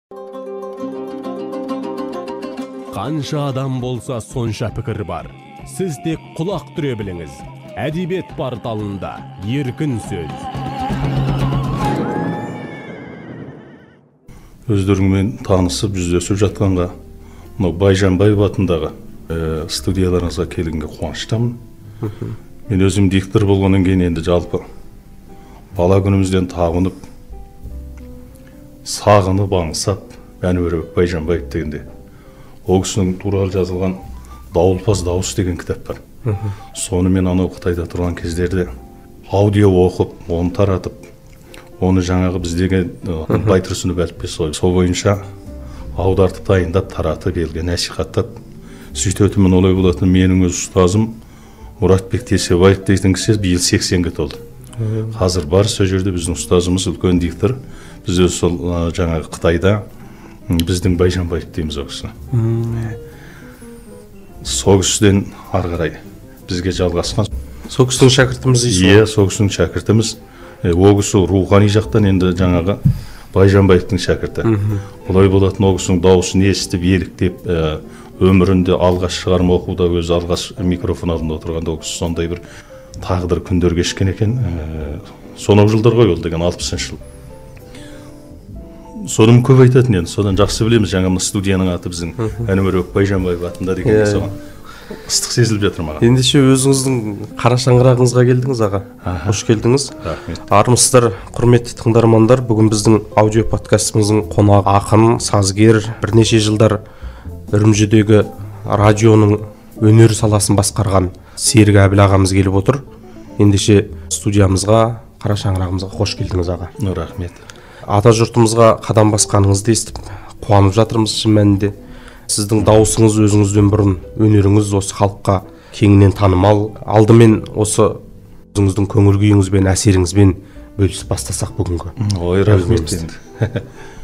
Қанша адам болса сонша пікір бар. Сіз тек құлақ түре біліңіз. Әдебиет порталында еркін сөз. Өздеріңмен танысып, жүздесіп жатқанға, Байжанбаев атындағы студияларыңызға келгенге қуаныштамын. Мен өзім диктор болғаннан кейін енді жалпы бала күнімізден табынып, сағынып, аңсап, Әнуарбек Байжанбаев дегенде, ол кісінің туралы жазылған «Дауылпаз дауыс» деген кітап бар. Соны мен анау Қытайда тұрған кездерде аудио оқып, оны таратып, оны жаңағы біздегі Байтұрсынов әліппесі сол бойынша аудартып, дайындап, таратып, елге насихаттап, сөйтетімін. Олай болатын менің өз ұстазым Мұратбек Тесебаев дейтін кісі биыл 80-ге толды. Қазір бар сол жерде біздің ұстазымыз үлкен диктор. Біз өз сол жаңағы Қытайда біздің Байжанбаев дейміз ол кісі. Сол кісіден ары қарай бізге жалғасқан. Сол кісінің шәкіртіміз дейсіз? Иә, сол кісінің шәкіртіміз. Ол кісі рухани жақтан енді жаңағы Байжанбаевтың шәкірті. Олай болатын ол кісінің дауысын естіп, еліктеп, өмірінде алғаш шығарма оқуда өзі алғаш микрофон алдында отырғанда ол кісі сондай бір тағдыр күндер кешкен екен. Сонау жылдар ғой ол деген 60-шы жыл. Соным көп айтатын енді, содан жақсы білеміз. Жаңа студияның аты біздің Әнуарбек Байжанбаев атында деген соған ыстық сезіліп жатыр маған. Ендеше өзіңіздің қара шаңырағыңызға келдіңіз, аға. Қош келдіңіз. Рахмет. Армысыздар, құрметті тыңдармандар. Бүгін біздің аудио подкастымыздың қонағы ақын, сазгер, бірнеше жылдар Үрімжідегі радионың өнер саласын басқарған Серік Әбіл ағамыз келіп отыр. Ендеше студиямызға, қара шаңырағымызға қош келдіңіз, аға. Рахмет. Ата жұртымызға қадам басқаныңызды естіп қуанып жатырмыз шын мәнінде. Сіздің дауысыңыз өзіңізден бұрын, өнеріңіз осы халыққа кеңінен танымал. Алдымен осы өзіңіздің көңіл күйіңізбен, әсеріңізбен бөлісіп бастасақ бүгінгі. Ой, рахмет енді.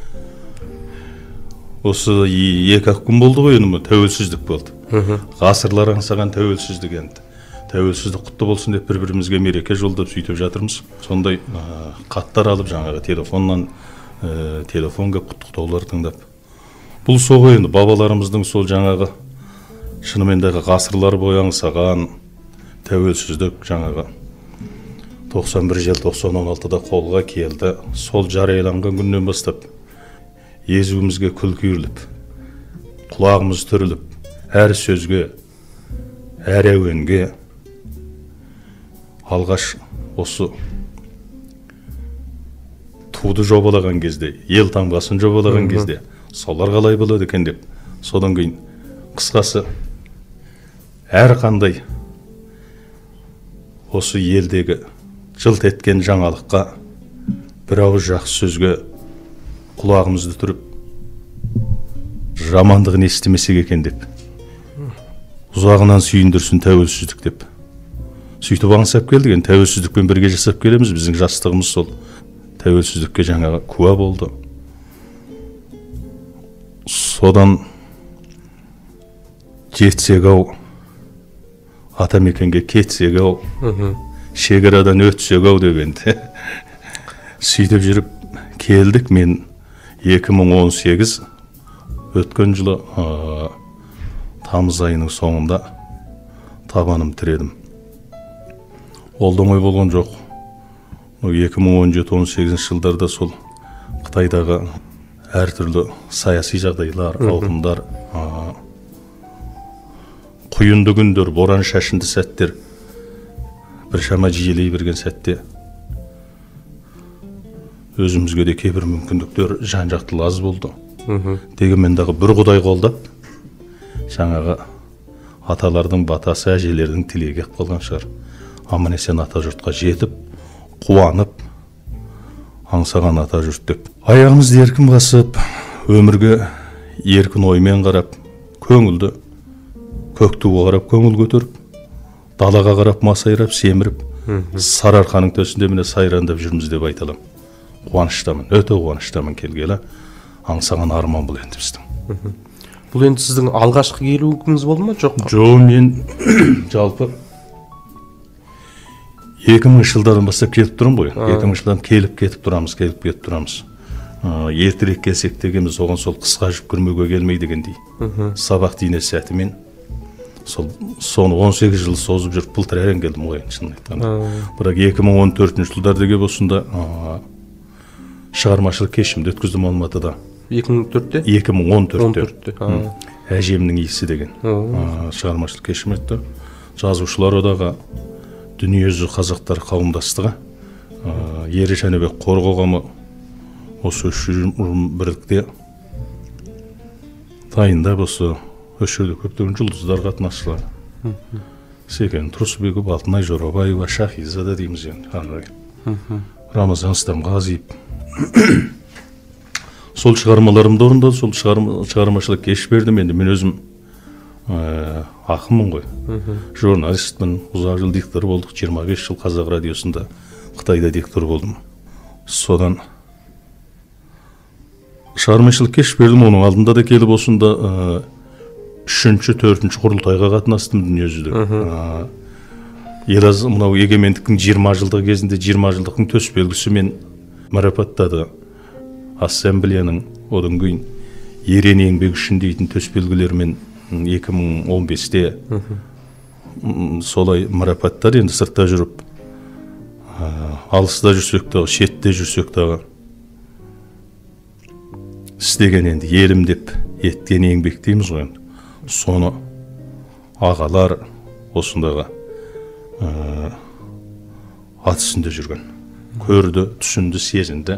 Осы 2-ақ күн болды ғой, енді тәуелсіздік болды. Ғасырлар аңсаған тәуелсіздік енді. Тәуелсіздік құтты болсын деп бір-бірімізге мереке жолдап сөйтіп жатырмыз. Сондай хаттар алып, жаңағы телефоннан телефонға құттықтаулар тыңдап. Бұл сол енді бабаларымыздың сол жаңағы шынымендағы ғасырлар бойы аңсаған тәуелсіздік жаңағы 91 желтоқсан 16-да қолға келді. Сол жарияланған күннен бастап езуімізге күлкі үйіріліп, құлағымыз түріліп, әр сөзге, әр әуенге алғаш осы туды жобалаған кезде, ел таңбасын жобалаған кезде солар қалай болады екен деп, содан кейін қысқасы әр қандай осы елдегі жылт еткен жаңалыққа бір ауыз жақсы сөзге құлағымызды түріп жамандығын естімесек екен деп, ұзағынан сүйіндірсін тәуелсіздік деп сөйтіп аңсап келдік. Енді тәуелсіздікпен бірге жасап келеміз. Біздің жастығымыз сол тәуелсіздікке жаңағы куә болды. Содан жетсек-ау, атамекенге кетсек-ау, шекарадан өтсек-ау дегенде сөйтіп жүріп келдік. Мен 2018 өткен жылы тамыз айының соңында табаным тіредім. Ол да оңай болған жоқ. 2017-18 жылдарда сол Қытайдағы әртүрлі саяси жағдайлар, ауқымдар, құйынды күндер, боран шашынды сәттер біршама жиілей берген сәтте өзімізге де кейбір мүмкіндіктер жан-жақтылы аз болды. Дегенмен дағы бір Құдай қолдап, жаңағы аталардың батасы, әжелердің тілегі қалған шығар. Аман-есен ата жұртқа жетіп, қуанып, аңсаған ата жұрт деп. Аяғымызды еркін басып, өмірге еркін оймен қарап, көңілді, көктуға қарап көңіл көтеріп, далаға қарап масайрап, семіріп, Сарыарқаның төсінде міне сайрандап жүрміз деп айталам. Қуаныштамын, өте қуаныштамын келгелі. Аңсаған арман бұл енді біздің. Бұл енді сіздің алғашқы келуіңіз болды ма, жоқ? Жоқ, мен жалпы 2000 жылдардан бастап келіп тұрмын ғой. 2000 жылдан келіп кетіп тұрамыз. ертерек келсек дегенбіз оған сол қысқа жүк кірмеуге келмей дегендей сабақ дейіне сәтімен соны 18 жыл созып жүріп былтыр әрең келдім ғой шынын айтқанда. Бірақ 2014 жылдарда келіп осында шығармашылық кешімді өткіздім Алматыда. 2004-те? 2014-те. Әжемнің иісі деген шығармашылық кешім өтті. Жазушылар одағы, дүниежүзі қазақтар қауымдастығы, Ері Жәнібек қор қоғамы осы үш ұжым бірлікте дайындап осы жерде көптеген жұлдыздар қатынасшылар. Секен Тұрысбеков, Алтынай Жорабаева, Шахизада дейміз енді. Рамазан Стамғазиев. Сол шығармаларымды орындады, сол шығармашылық кеш бердім. Енді мен өзім ақынмын ғой. Журналистпін, ұзақ жыл диктор болдық. 25 жыл Қазақ радиосында Қытайда диктор болдым. Содан шығармашылық кеш бердім. Оның алдында да келіп осында 3-ші, 4-ші құрылтайға қатынастым дүниежүзілік. Елаз мынау егемендіктің 20 жылдығы кезінде 20 жылдықтың төсбелгісімен марапаттады. Ассамблеяның одан кейін ерен еңбек үшін дейтін төсбелгілермен 2015-те солай марапаттар. Енді сыртта жүріп, алыста жүрсек дағы, шетте жүрсек дағы істеген енді елім деп еткен еңбек дейміз ғой. Соны ағалар осындағы ат үстінде жүрген. Көрді, түсінді, сезінді.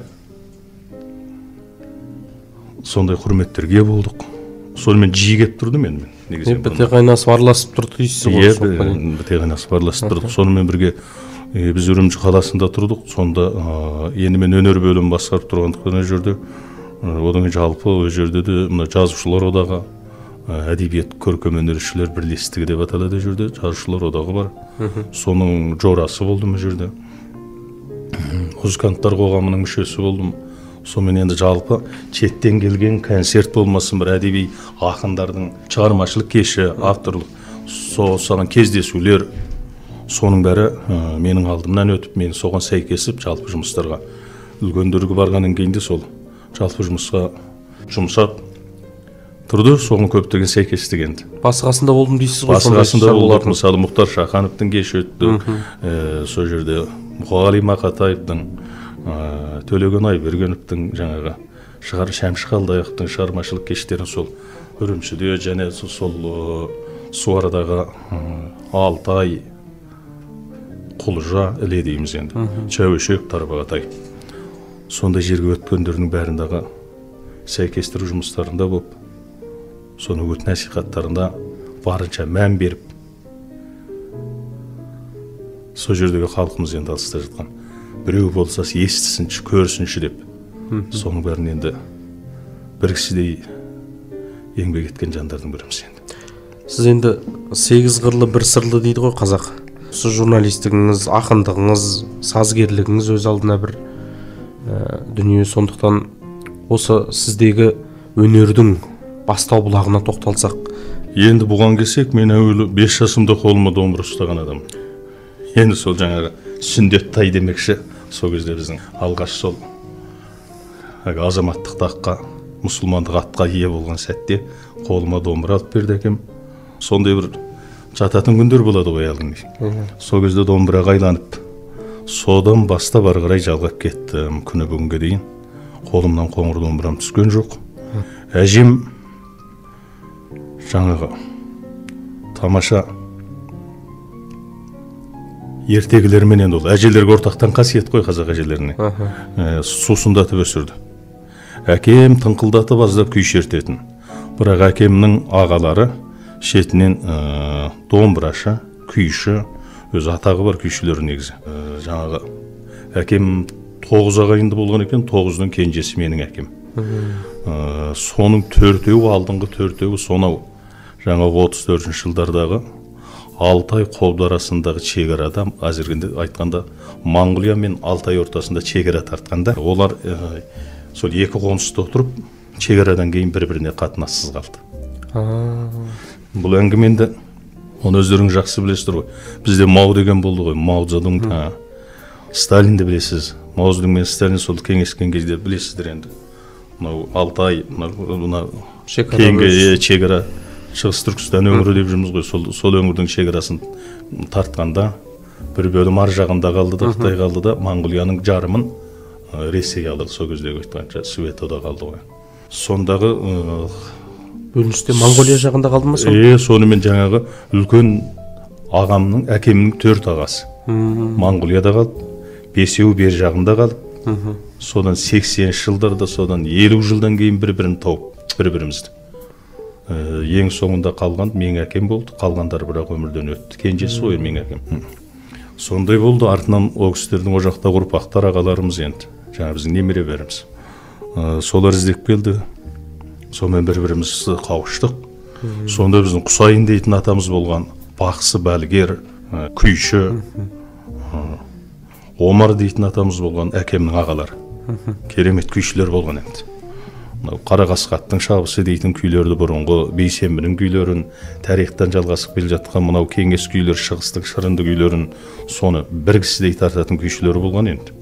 Сондай құрметтерге болдық. Сонымен жиі кеп тұрдым енді мен. Біте қайнасып араласып тұрды дейсіз ғой. Біте қайнасып араласып тұрдық. Сонымен бірге біз Үрімжі қаласында тұрдық. Сонда енді мен өнер бөлімін басқарып тұрғандықтан ол жерде, одан жалпы ол жерде де мына жазушылар одағы, әдебиет көркем өнершілер бірлестігі деп аталады жерде, жазушылар одағы бар. Соның жорасы болдым жерде. Музыканттар қоғамының мүшесі болдым. Сонымен енді жалпы шеттен келген концерт болмасын, бір әдеби ақындардың шығармашылық кеші, авторлық соған кездесулер, соның бәрі менің алдымнан өтіп, мен соған сәйкесіп жалпы жұмыстарға үлгендерге барғаннан кейін де сол жалпы жұмысқа жұмсап тұрды. Соған көптеген сәйкестік енді. Басқасында болдым дейсіз ғой? Басқасында болдық. Мысалы Мұхтар Шахановтың кеші өтті. Сол жерде Мұқағали Мақатаевтың, Төлеген Айбергеновтың, жаңағы Шәмші Қалдаяқтың шығармашылық кештерін сол Үрімшіде және сол Суарадағы Алтай, Құлжа, Іле дейміз енді. Чәуешек, Тарбағатай. Сондай жерге өткендердің бәріндағы сәйкестіру жұмыстарында болып, соны үгіт насихаттарында барынша мән беріп, сол жердегі халқымыз енді алыста жатқан біреу болса естісінші, көрсінші деп, соның бәрін енді бір кісідей еңбек еткен жандардың біріміз енді. Сіз енді 8 қырлы бір сырлы дейді ғой қазақ. Сіз журналистігіңіз, ақындығыңыз, сазгерлігіңіз өз алдына бір дүние. Сондықтан осы сіздегі өнердің бастау бұлағына тоқталсақ. Енді бұған келсек, мен әуелі 5 жасымда қолыма домбыра ұстаған адам. Енді сол жаңағы сүндет тай демекші, сол кезде біздің алғаш сол азаматтық таққа, мұсылмандық атқа ие болған сәтте қолыма домбыра алып берді әкем. Сондай бір жататын күндер болады ғой алдыңда. Сол кезде домбыраға айланып, содан бастап ары қарай жалғап кеттім. Күні бүгінге дейін қолымнан қоңыр домбырам түскен жоқ. Әжем жаңағы тамаша ертегілермен, енді ол әжелерге ортақтан қасиет қой қазақ әжелеріне. Сусындатып өсірді. Әкем тыңқылдатып аздап күй шертетін. Бірақ әкемнің ағалары шетінен домбырашы, күйші, өз атағы бар күйшілер негізі. Жаңағы әкем 9 ағайынды болған екен, 9-ның кенжесі менің әкем. Соның 4-еуі, алдыңғы 4-еуі сонау жаңағы 34 жылдардағы Алтай Қобда арасындағы шекарада, әзіргенде айтқанда Моңғолия мен Алтай ортасында шекара тартқанда, олар сол екі қоныста отырып шекарадан кейін бір-біріне қатынассыз қалды. Бұл әңгіменді оны өздеріңіз жақсы білесіздер ғой. Бізде Мау деген болды ғой, Мао Цзэдун, Сталинді білесіз. Мао Цзэдун мен Сталин сол кеңескен кезде білесіздер енді. мынау Алтай, мына Шекара шекара Шығыс Түркістан өңірі деп жүрміз ғой, сол өңірдің шекарасын тартқанда бір бөлім ар жағында қалды да, Қытай қалды да, Монғолияның жарымын Ресей алды, сол кездегі айтқанша Светода қалды ғой. Сондағы бөліністе Монғолия жағында қалды ма? Сонымен жаңағы үлкен ағамның, әкемнің 4 ағасы Монғолияда қалды, 5-еуі бер жағында қалды. Содан 80 жылдарда, содан 50 жылдан кейін бір-бірін тауып, бір-бірімізді. Ең соңында қалған мен әкем болды, қалғандар бірақ өмірден өтті. Кенжесі ғой мен әкем. Сондай болды, артынан ол кісілердің о жақта ұрпақтар ағаларымыз енді, жаңа біздің немере бәріміз. Солар іздеп келді. Сонымен бір-біріміз қауыштық. Сонда біздің Құсайын дейтін атамыз болған, бақсы балгер, күйші, Омар дейтін атамыз болған, әкемнің ағалары. Керемет күйшілер болған енді. Қарақасқаттың шабысы дейтін күйлерді бұрынғы, Бейсенбінің күйлерін, тарихтан жалғасып келе жатқан мынау кеңес күйлер, шығыстың шырынды күйлерін, соны бір кісідей тартатын күйшілері болған енді.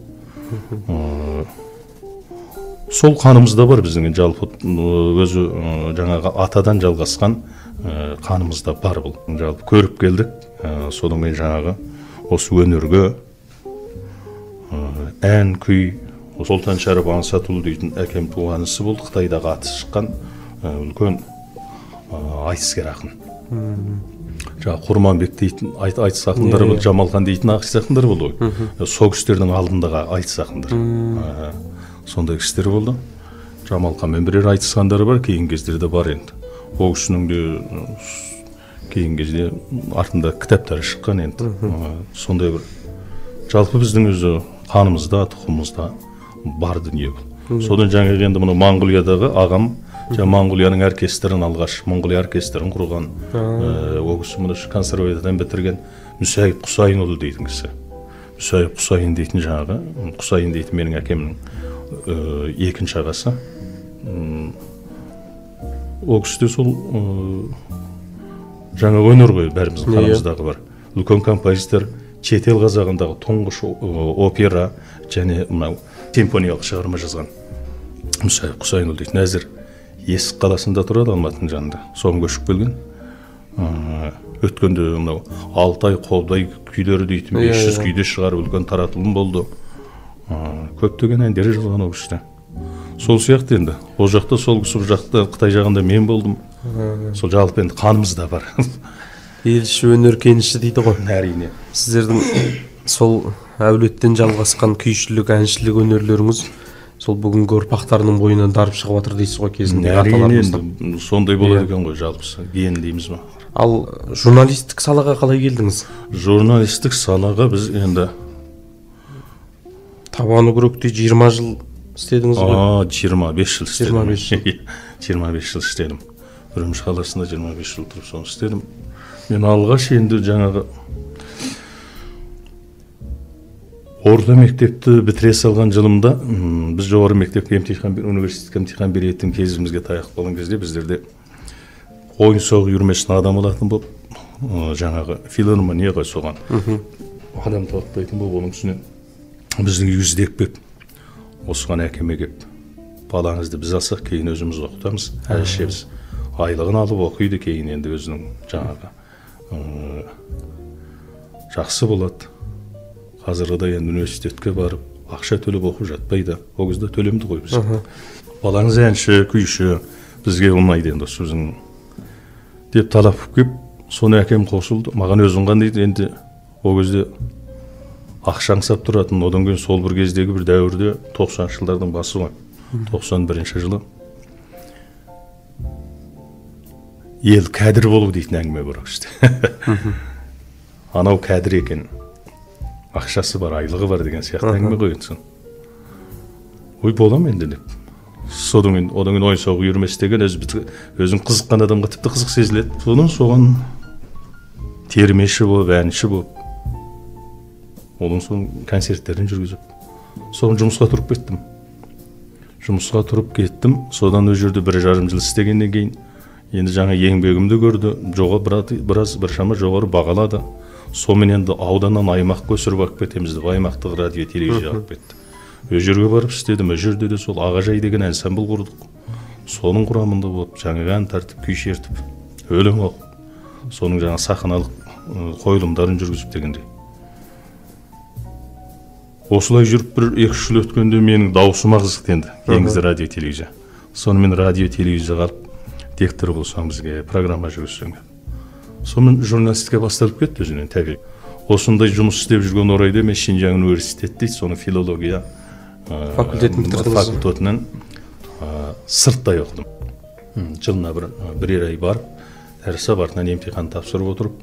Сол қанымызда бар біздің жалпы өзі жаңағы атадан жалғасқан қанымызда бар бұл. Жалпы көріп келдік, содан кейін жаңағы осы өнерге ән, күй, Солтан Шәріп Аңсатұлы дейтін әкем туғанысы болды. Қытайдағы аты шыққан үлкен айтыскер ақын. Жаңа Құрманбек дейтін айтыс ақындары болды, Жамалхан дейтін айтыс ақындары болды ғой. Сол кісілердің алдындағы айтыс ақындар. Сондай кісілер болды. Жамалханмен бірер айтысқандары бар, кейін кездерде бар енді. Ол кісінің де кейін кезде артында кітаптары шыққан енді. Сондай бір жалпы біздің өзі қанымызда, тұқымымызда бар дүние бұл. Содан жаңағы енді мұны Монғолиядағы ағам, Монғолияның оркестрін алғаш, Монғолия оркестрін құрған, ол кісі мұны консерваториядан бітірген Мүсәйіп Құсайынұлы дейтін кісі. Мүсәйіп Құсайын дейтін жаңағы, Құсайын дейтін менің әкемнің екінші ағасы. Ол кісі де сол жаңа өнер ғой, бәріміздің қанымыздағы бар. Үлкен композитор, шетел қазағындағы тұңғыш опера және мынау симфониялық шығарма жазған Мүсәйіп Құсайынұлы дейтін. Әзір Есік қаласында тұрады, Алматының жанында. Соған көшіп келген. Өткенде мынау Алтай, Қобдай күйлері дейтін 500 күйде шығарып үлкен таратылым болды. Көптеген әндері жазған ол кісі. Сол сияқты енді. Ол жақта сол кісі, бұл жақта Қытай жағында мен болдым. Сол жалпы енді қанымызда бар. Елші өнер кеніші дейді ғой. Әрине. Сіздердің сол әулеттен жалғасқан күйшілік, әншілік өнерлеріңіз сол бүгінгі ұрпақтарының бойынан дарып шығып жатыр дейсіз ғой кезінде. Әрине, сондай болады екен ғой жалпысы. Ген дейміз ба. Ал журналистік салаға қалай келдіңіз? Журналистік салаға біз енді Табаны күректе 20 жыл істедіңіз ғой? 25 жыл істедім. 25 жыл істедім. Үрімші қаласында 25 жыл тұрып соны істедім. Мен алғаш енді жаңағы орта мектепті бітіре салған жылымда біз жоғары мектепке университетке емтихан беретін кезімізге таяқ болған кезде біздерде ойын соғып үйірмесін адам алатын болып жаңағы филармонияға соған адам талаптайтын болып оның үстіне біздің үйге іздеп келіп осыған әкеме келіп балаңызды біз алсақ кейін өзіміз оқытамыз, әзірше біз айлығын алып оқиды, кейін енді өзінің жаңағы жақсы болады. Қазірғыда енді университетке барып, ақша төлеп оқып жатпайды. Ол кезде төлемді ғой біз. Балаңыз әнші, күйші, бізге ұнайды енді сөзің деп талап келіп, соны әкем қосылды. Маған өзің қандай дейді, енді ол кезде ақша аңсап тұратын, одан кейін сол бір кездегі бір дәуірде 90 жылдардың басы ғой. 91 жылы. Ел кәдір болу дейтін әңгіме бар işte. Анау кәдір екен. Ақшасы бар, айлығы бар деген сияқты әңгіме қойынсын. Ой, болам енді деп. Содан кейін ойын соғып үйірмес деген өзің қызыққан адамға тіпті қызық сезіледі. Соған термеші болып, әнші болып, оның соң концерттерін жүргізіп, соған жұмысқа тұрып кеттім. Содан өз жерде 1,5 жыл істегеннен кейін енді жаңа еңбегімді көрді, біршама жоғары бағалады. Сонымен енді ауданнан аймаққа өсіріп алып кетеміз деп аймақтық радио телевизия алып кетті. жерге барып істедім. Жерде де сол Ағажай деген ансамбл құрдық. Соның құрамында болып, жаңағы ән тартып, күй шертіп, өлең оқып, соның жаңа сахналық қойылымдарын жүргізіп дегендей. Осылай жүріп бір 2-3 жыл өткенде менің даусыма қызықтенді. Еңізді радио телевизия. Сонымен радио телевизия қалып, диктор болсаң бізге программа жүргізсең. Сонымен журналистика басталып кетті өзінен табиғи. Осындай жұмыс істеп жүрген орайда мен Шинжаң университетте соның филология факультетін бітірдіңіз. Факультетінен сырттай оқыдым. Жылына бір ай барып, дәріс артынан емтихан тапсырып отырып,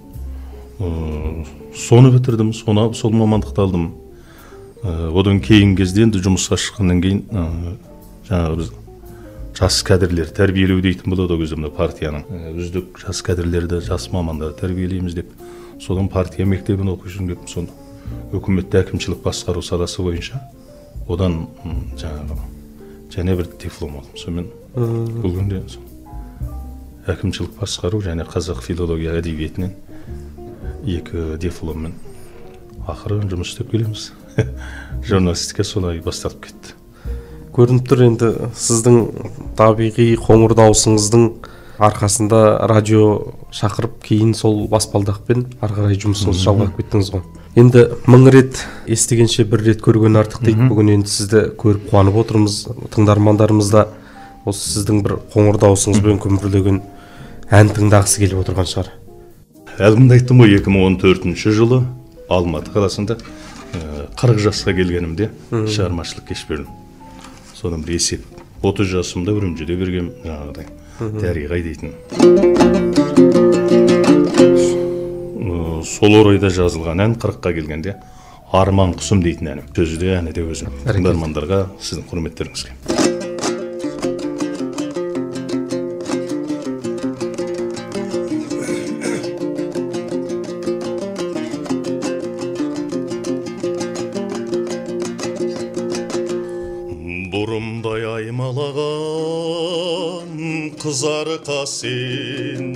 соны бітірдім, сол мамандықты алдым. Одан кейін кезде енді жұмысқа шыққаннан кейін жаңағы біз жас кадрлер тәрбиелеу дейтін болады ол кезде мына партияның үздік жас кадрлерді, жас мамандарды тәрбиелейміз деп, содан партия мектебін оқып жүрмін деп, соны үкіметте әкімшілік басқару саласы бойынша одан жаңағы және бір диплом алдым. Сонымен бұл күнде әкімшілік басқару және қазақ филология әдебиетінен 2 дипломмен ақыры жұмыс істеп келеміз. Журналистика солай басталып кетті. Көрініп тұр енді сіздің табиғи қоңыр даусыңыздың арқасында радио шақырып, кейін сол баспалдақпен ары қарай жұмысыңызды жалғап кеттіңіз ғой. Енді 1000 рет естігенше бір рет көрген артық дейді. Бүгін енді сізді көріп қуанып отырмыз. Тыңдармандарымыз да осы сіздің бір қоңыр даусыңызбен күмбірлеген ән тыңдағысы келіп отырған шығар. Әлгінде айттым ғой, 2014 жылы Алматы қаласында 40 жасқа келгенімде шығармашылық кеш бердім. Содан бір есеп 30 жасымда Үрімжіде бергем жаңағыдай Дәріғай дейтін. Сол орайда жазылған ән 40-қа келгенде Арман құсым дейтін әнім. Сөзі де әні де өзім. Тыңдармандарға сіздің құрметтеріңізге. Бұрымдай аймалаған қызары қасен,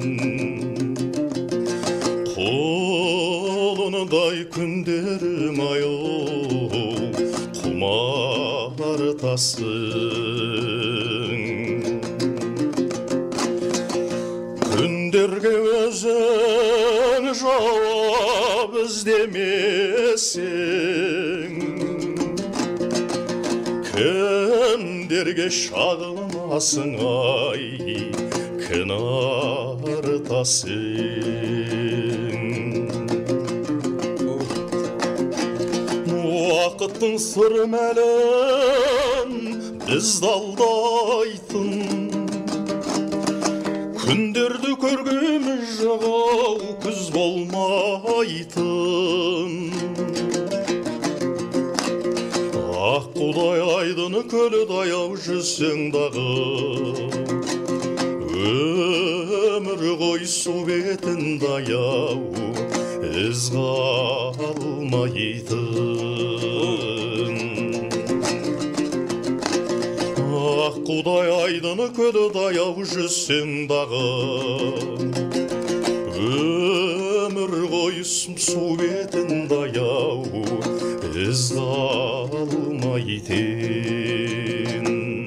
қолындай күндерім аю құмартасың. Күндерге өзің жауап іздемесең, кімдерге шағылмасың ай, кін артасың. Уақыттың сыр мәлім бізді алдайтын, күндерді көргеміз жағау күз болмайтын. Аққудай айдыны көлі даяу жүзсең дағы, өмір ғой су бетін даяу із қалмайтын. Аққудай айдыны көлі даяу жүзсең дағы, өмір ғой су бетін даяу із қалмайтын.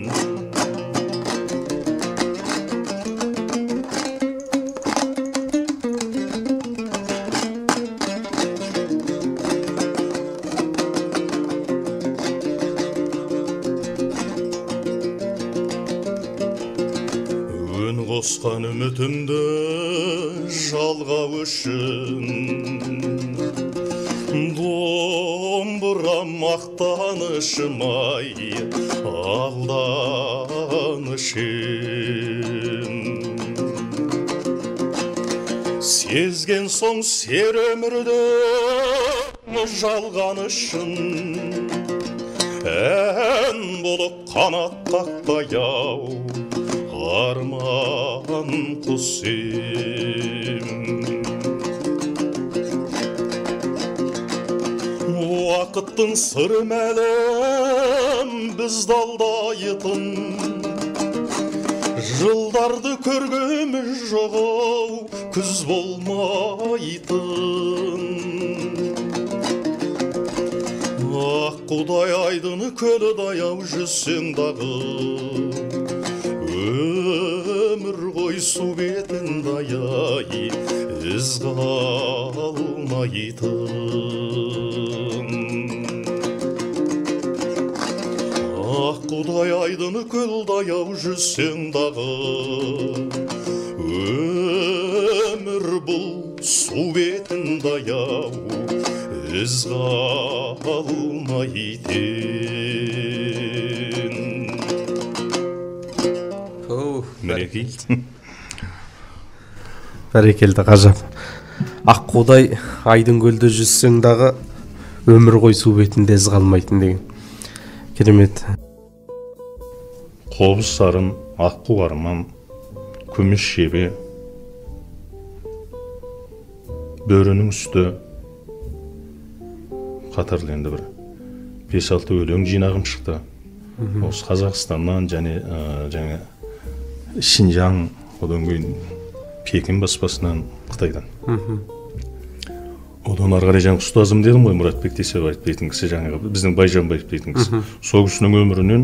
Өн қосқан үмітімді жалғау үшін, домбырам мақтанышым ай, алданышым. Сезген соң сер өмірді жалғанышын, ән болып қанат қақпаяу арман құсым. Уақыттың сыр мәлім бізді алдайтын, жылдарды көргеміз жоғау күз болмайтын. Құдай айдыны көлі даяу жүзсең дағы, өмір ғой су бетін даяй, із қалмайтын. Құдай айдыны көл даяу жүзсең дағы, өмір бұл су бетін даяу, із қалмайтын. Мінекей. Бәрекелді, ғажап. Аққудай айдын көлде жүзсең дағы, өмір ғой су бетінде із қалмайтын деген. Керемет. Қобыз сарын, аққу арман, күміс шебе, бөрінің үсті, қатарлы енді бір 5-6 өлең жинағым шықты. Осы Қазақстаннан және Шинжаң, одан кейін Пекин баспасынан, Қытайдан. Одан ары қарай жаңа ұстазым дедім ғой, Мұратбек Дүйсебаев дейтін кісі, жаңағы біздің Байжанбаев дейтін кісі. Сол кісінің өмірінен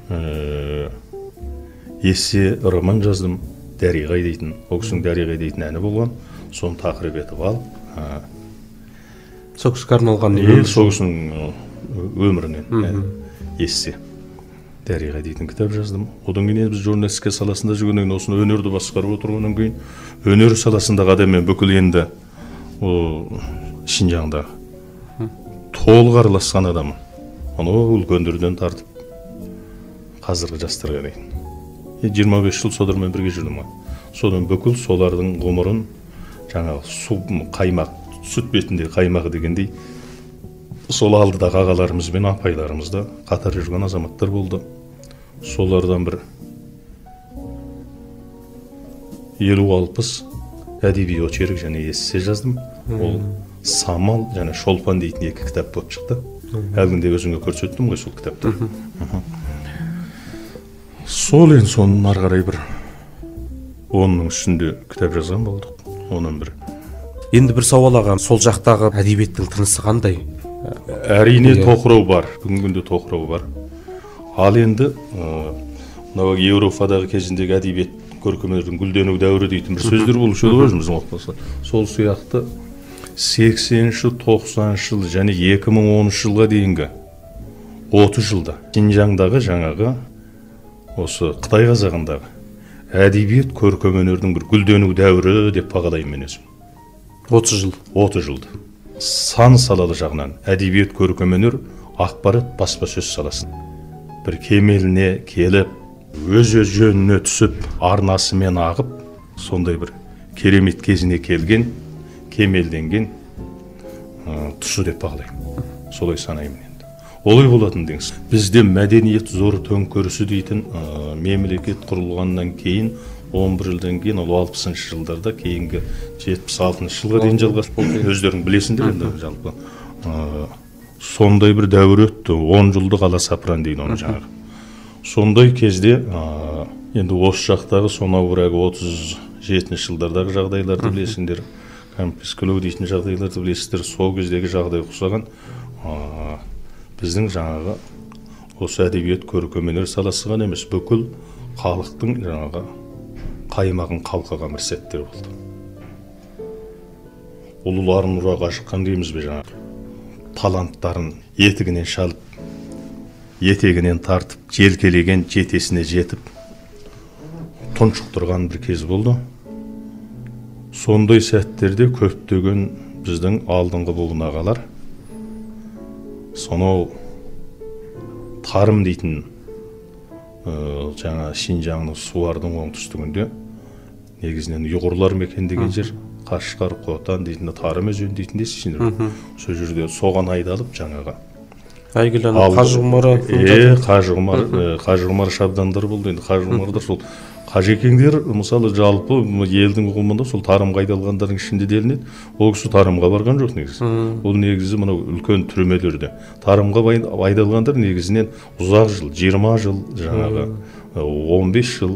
есе роман жаздым, Дәриғай дейтін. Ол кісінің Дәриғай дейтін әні болған, соны тақырып етіп ал. Сол кісіге арналған сол кісінің өмірінен есе Дәриғай дейтін кітап жаздым. Одан кейін біз журналистика саласында жүргеннен кейін, осыны өнерді басқарып отырғаннан кейін, өнер саласындағы адаммен бүкіл енді Шинжаңда толық араласқан адамын. Оны үлкендерден тартып қазіргі жастарға дейін. 25 жыл солармен бірге жүрдім. Содан бүкіл солардың ғұмырын жаңағы су қаймақ, сүт бетінде қаймағы дегендей, сол алдыдағы ағаларымыз бен апайларымызда қатар жүрген азаматтар болды. Солардан бір 50-60 әдеби очерк және эссе жаздым. Ол Самал және Шолпан дейтін 2 кітап болып шықты. Әлгінде өзіңе көрсеттім ғой сол кітапты. Сол енді соның ары қарай бір 10-ның үстінде кітап жазған болдық. Оның бір. Енді бір сауал ағам, сол жақтағы әдебиеттің тынысы қандай? Әрине тоқырау бар, бүгінгі күнде тоқырау бар. Ал енді Еуропадағы кезіндегі әдебиет көркемдердің гүлдену дәуірі дейтін бір сөздер болушы еді ғой біздің отбасында. Сол сияқты 80-ші, 90-ші жыл және 2010 жылға дейінгі 30 жылда Шинжаңдағы жаңағы осы Қытай қазағындағы әдебиет көркемөнердің бір гүлдену дәуірі деп бағалаймын мен өзім. 30 жыл. 30 жылды. Сан салалы жағынан әдебиет көркемөнер, ақпарат, баспасөз саласын бір кемеліне келіп, өз жөніне түсіп, арнасымен ағып, сондай бір керемет кезіне келген, кемелденген тұсы деп бағалаймын. Солай санаймын енді. Олай болатын деңіз. Бізде мәдениет зор төңкерісі дейтін мемлекет құрылғаннан кейін 11 жылдан кейін, ол 60-шы жылдарда, кейінгі 76-шы жылға дейін жалғасып, өздерің білесіңдер енді жалпы. Сондай бір дәуір өтті, 10 жылдық аласапыран дейді оны жаңағы. Сондай кезде, енді осы жақтағы сонау бірәгі 37-шы жылдардағы жағдайларды білесіңдер, кәмпескілеу дейтін жағдайларды білесіңдер, сол кездегі жағдай ұқсаған біздің жаңағы осы әдебиет көркемөнер саласы ғана емес, бүкіл халықтың жаңағы қаймағын қалқаған бір сәттер болды. Ұлыларын ұраға шыққан дейміз бе жаңағы, таланттарын етігінен шалып, етегінен тартып, желкелеген жетесіне жетіп, тұншықтырған бір кез болды. Сондай сәттерде көптеген біздің алдыңғы буын ағалар сонау тарым дейтін жаңа Шинжаңның Суардың оңтүстігінде негізінен ұйғырлар мекендеген жер, Қашқар, Қотан дейтін тарым өзені дейтін десіңдер. Сол жерде соған айдалып жаңағы Қажығұмар шабдандар болды. Енді Қажығұмардар сол қажекеңдер мысалы жалпы елдің ұғымында сол тарымға айдалғандардың ішінде делінеді. Ол кісі тарымға барған жоқ негізі. Ол негізі мынау үлкен түрмелерде. Тарымға айдалғандар негізінен ұзақ жыл, 20 жыл жаңағы 15 жыл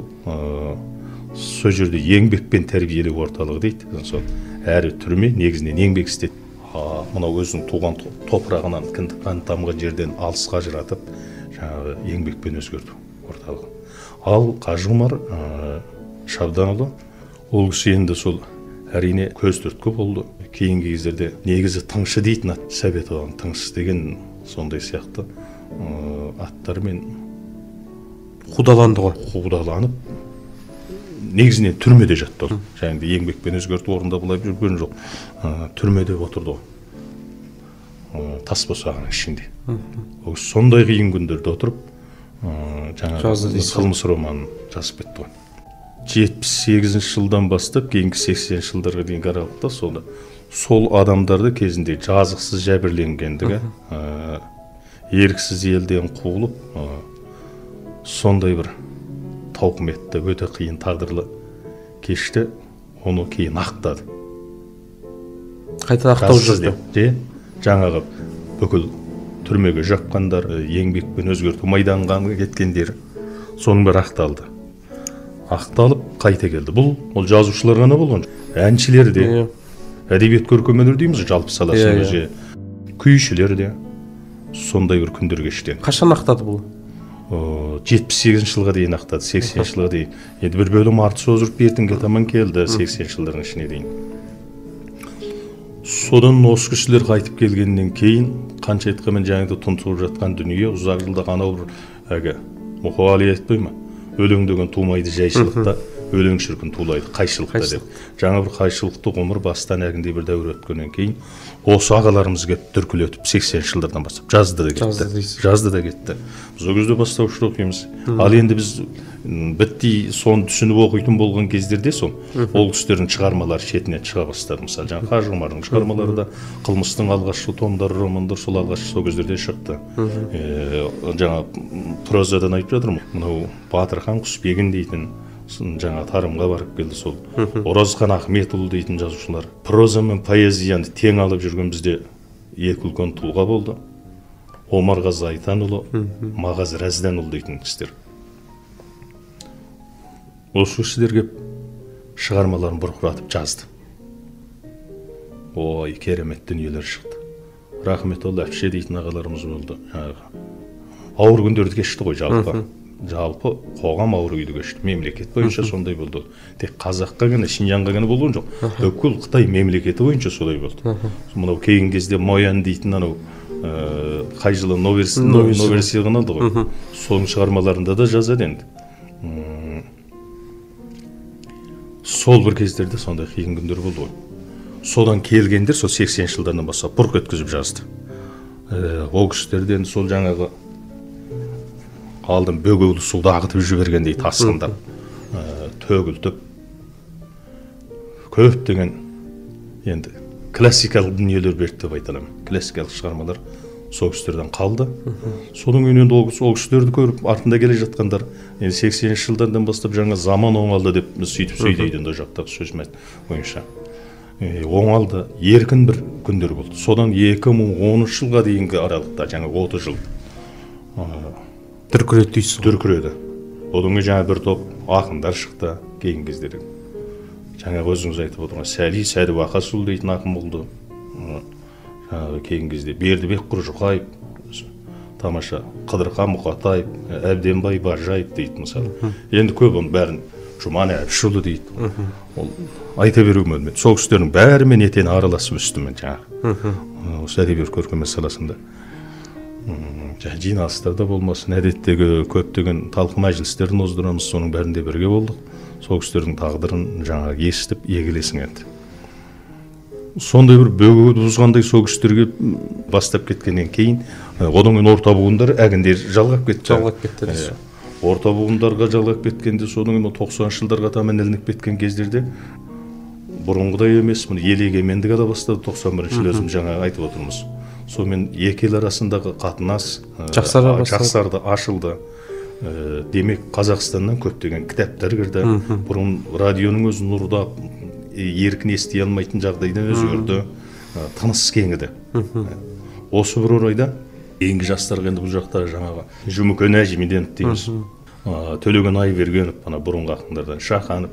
сол жерде еңбекпен тәрбиелеу орталығы дейді. Сол әрі түрме негізінен еңбек істеді. мынау өзінің туған топырағынан кіндік қан тамған жерден алысқа ажыратып жаңағы еңбекпен өзгерту орталығы. Ал Қажы Құмар Шабданұлы, ол кісі енді сол әрине көз түрткі болды. Кейінгі кездерде негізі тыңшы дейтін ат, Совет оған тыңшы деген сондай сияқты аттармен қудаланды ғой. Қудаланып, негізінен түрмеде жатты ол. Жаңағы еңбекпен өзгерту орында былай жүрген жоқ. Түрмеде отырды ғой. Тас босағаның ішінде. Сондай қиын күндерде отырып, жаңағы қылмыс романын жазып кетті ғой. 78 жылдан бастап кейінгі 80 жылдарға дейінгі аралықта сол адамдарды кезінде жазықсыз жәбірленгендігі, еріксіз елден қуылып, сондай бір тауқыметті, өте қиын тағдырлы кешті, оны кейін ақтады. Қайта ақтау жүрді. Жаңағы бүкіл түрмеге жапқандар, еңбекпен өзгерту майданға кеткендер, соның бәрі ақталды. Ақталып қайта келді. Ол жазушылар ғана болған. Әншілер де, әдебиет көркемөнер дейміз, жалпы саласын өзі, күйшілер де сондай бір күндер кешті. Қашан ақтады бұл? 78 жылға дейін ақтады, 80 жылға дейін. Енді бір бөлім арты созырып бертінге таман келді 80 жылдардың ішіне дейін. Содан осы кісілер қайтып келгеннен кейін қанша айтқанмен жаңағы тұншығып жатқан дүние ұзақ жылда анау бір мұқағали айтпай ма? Өлең деген тумайды жайшылықта, өлең шіркін тулайды қайшылықта деп. Жаңа бір қайшылықты ғұмыр бастан әгіндей бір дәуір өткеннен кейін осы ағаларымыз келіп дүркілетіп 80 жылдардан бастап жазды да кетті. Біз ол кезде бастауышты оқимыз. Ал енді біз бітті соны түсініп оқитын болған кездерде ол кісілердің шығармалары шетінен шыға бастады. Мысалы, жаңа Қажы Құмардың шығармалары да қылмыстың алғашқы томдары, романдар сол алғашқы сол кездерде шықты. Жаңа прозадан айтып жатырмын. Мынау Батырхан Құсбегін дейтін жаңа тарымға барып келді сол. Оразхан Ахметұлы дейтін жазушылар. Проза мен поэзияны тең алып жүрген бізде екі үлкен тұлға болды. Омарғазы Айтанұлы, Мағаз Рәзденұлы дейтін кісілер. Осы кісілер келіп шығармаларын бұрқыратып жазды. Ой, керемет дүниелер шықты. Рахметолла Әпше дейтін ағаларымыз болды. Ауыр күндерді кешті ғой жалпы. Жалпы қоғам ауыр күйді кешті. Мемлекет бойынша сондай болды. Тек қазаққа ғана, Шинжанға ғана болған жоқ. Бүкіл Қытай мемлекеті бойынша солай болды. Мынау кейінгі кезде Моян дейтін анау қай жылы Нобель сыйлығын алды ғой. Соның шығармаларында да жазады енді. Сол бір кездерде сондай қиын күндер болды ғой. Содан келгендер сол 80 жылдардан бастап бұрқ еткізіп жазды. Ол кісілерден сол жаңағы алдын бөгеулі суды ағытып жібергендей тасқындап, төгілтіп, көптеген енді классикалық дүниелер берді деп айталамын. Классикалық шығармалар сол кісілерден қалды. Соның үйінен ол кісілерді көріп, артында келе жатқандар, 80 жылдардан бастап жаңа заман оңалды деп сөйтіп сөйлейді ол жақтағы сөзім бойынша. Оңалды, еркін бір күндер болды. Содан 2010 жылға дейінгі аралықта, жаңа 30 жыл дүркіреді дейсіз. Дүркіреді. Одан жаңа бір топ ақындар шықты кейінгі кездері. Жаңа өзіңіз айтып отырған Сәді Вақасұлы дейтін ақын болды. Кейінгі кезде Бердібек Құржұқаев, тамаша Қыдырхан Мұқатаев, Әбденбай Баржаев дейтін мысалы. Енді көп оның бәрін Жұман Әбішұлы дейді. Ол айта беруім өлмеді. Сол кісілердің бәрімен етен араласып өстім мен жаңағы. Осы әдебиет көркем саласында. Жиналыстарда болмасын, әдеттегі көптеген талқы мәжілістерін оздырамыз, соның бәрінде бірге болдық. Сол кісілердің тағдырын жаңа естіп егілесің енді. Сондай бір бөгеуді бұзғандай сол кісілерге бастап кеткеннен кейін, одан кейін орта буындар әгіндер жалғап кетті. Орта буындарға жалғап кеткенде, содан кейін 90 жылдарға таман ілініп кеткен кездерде бұрынғыдай емес, ел егемендік ала бастады. 91 жыл өзім жаңа айтып отырмыз. Сонымен екі ел арасындағы қатынас жақсарды, ашылды. Демек Қазақстаннан көптеген кітаптар кірді. Бұрын радионың өзі нұрда еркін ести алмайтын жағдайдан өзгерді. Тыныс кеңіді. Осы бір орайда кейінгі жастарға енді бұл жақтағы жаңағы Жұмекен Әжімеденов дейміз. Төлеген Айбергенов, бұрынғы ақындардан Шаханов,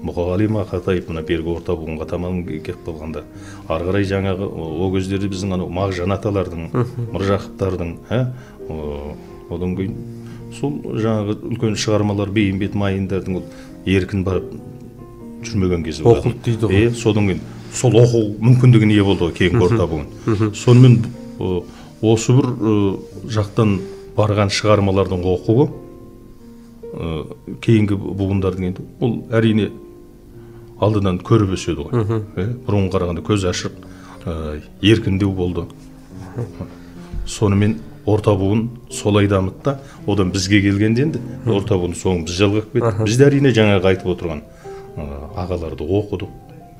Мұқағали Мақатаев мына бергі орта буынға таман келіп қалғанда, ары қарай жаңағы о кездерде біздің анау Мағжан аталардың, Мыржақыптардың, одан кейін сол жаңағы үлкен шығармалар Бейімбет Майындардың еркін барып жүрмеген кезі болды. Оқылды дейді ғой. Содан кейін сол оқу мүмкіндігіне ие болды ғой кейінгі орта буын. Сонымен осы бір жақтан барған шығармалардың оқуы кейінгі буындардың енді ол әрине алдынан көріп өседі ғой. Бұрын қарағанда көз ашық, еркіндеу болды. Сонымен орта буын солай дамытты. Одан бізге келгенде енді орта буын соңын біз жалғап кеттік. Біз де әрине жаңағы айтып отырған ағаларды оқыдық,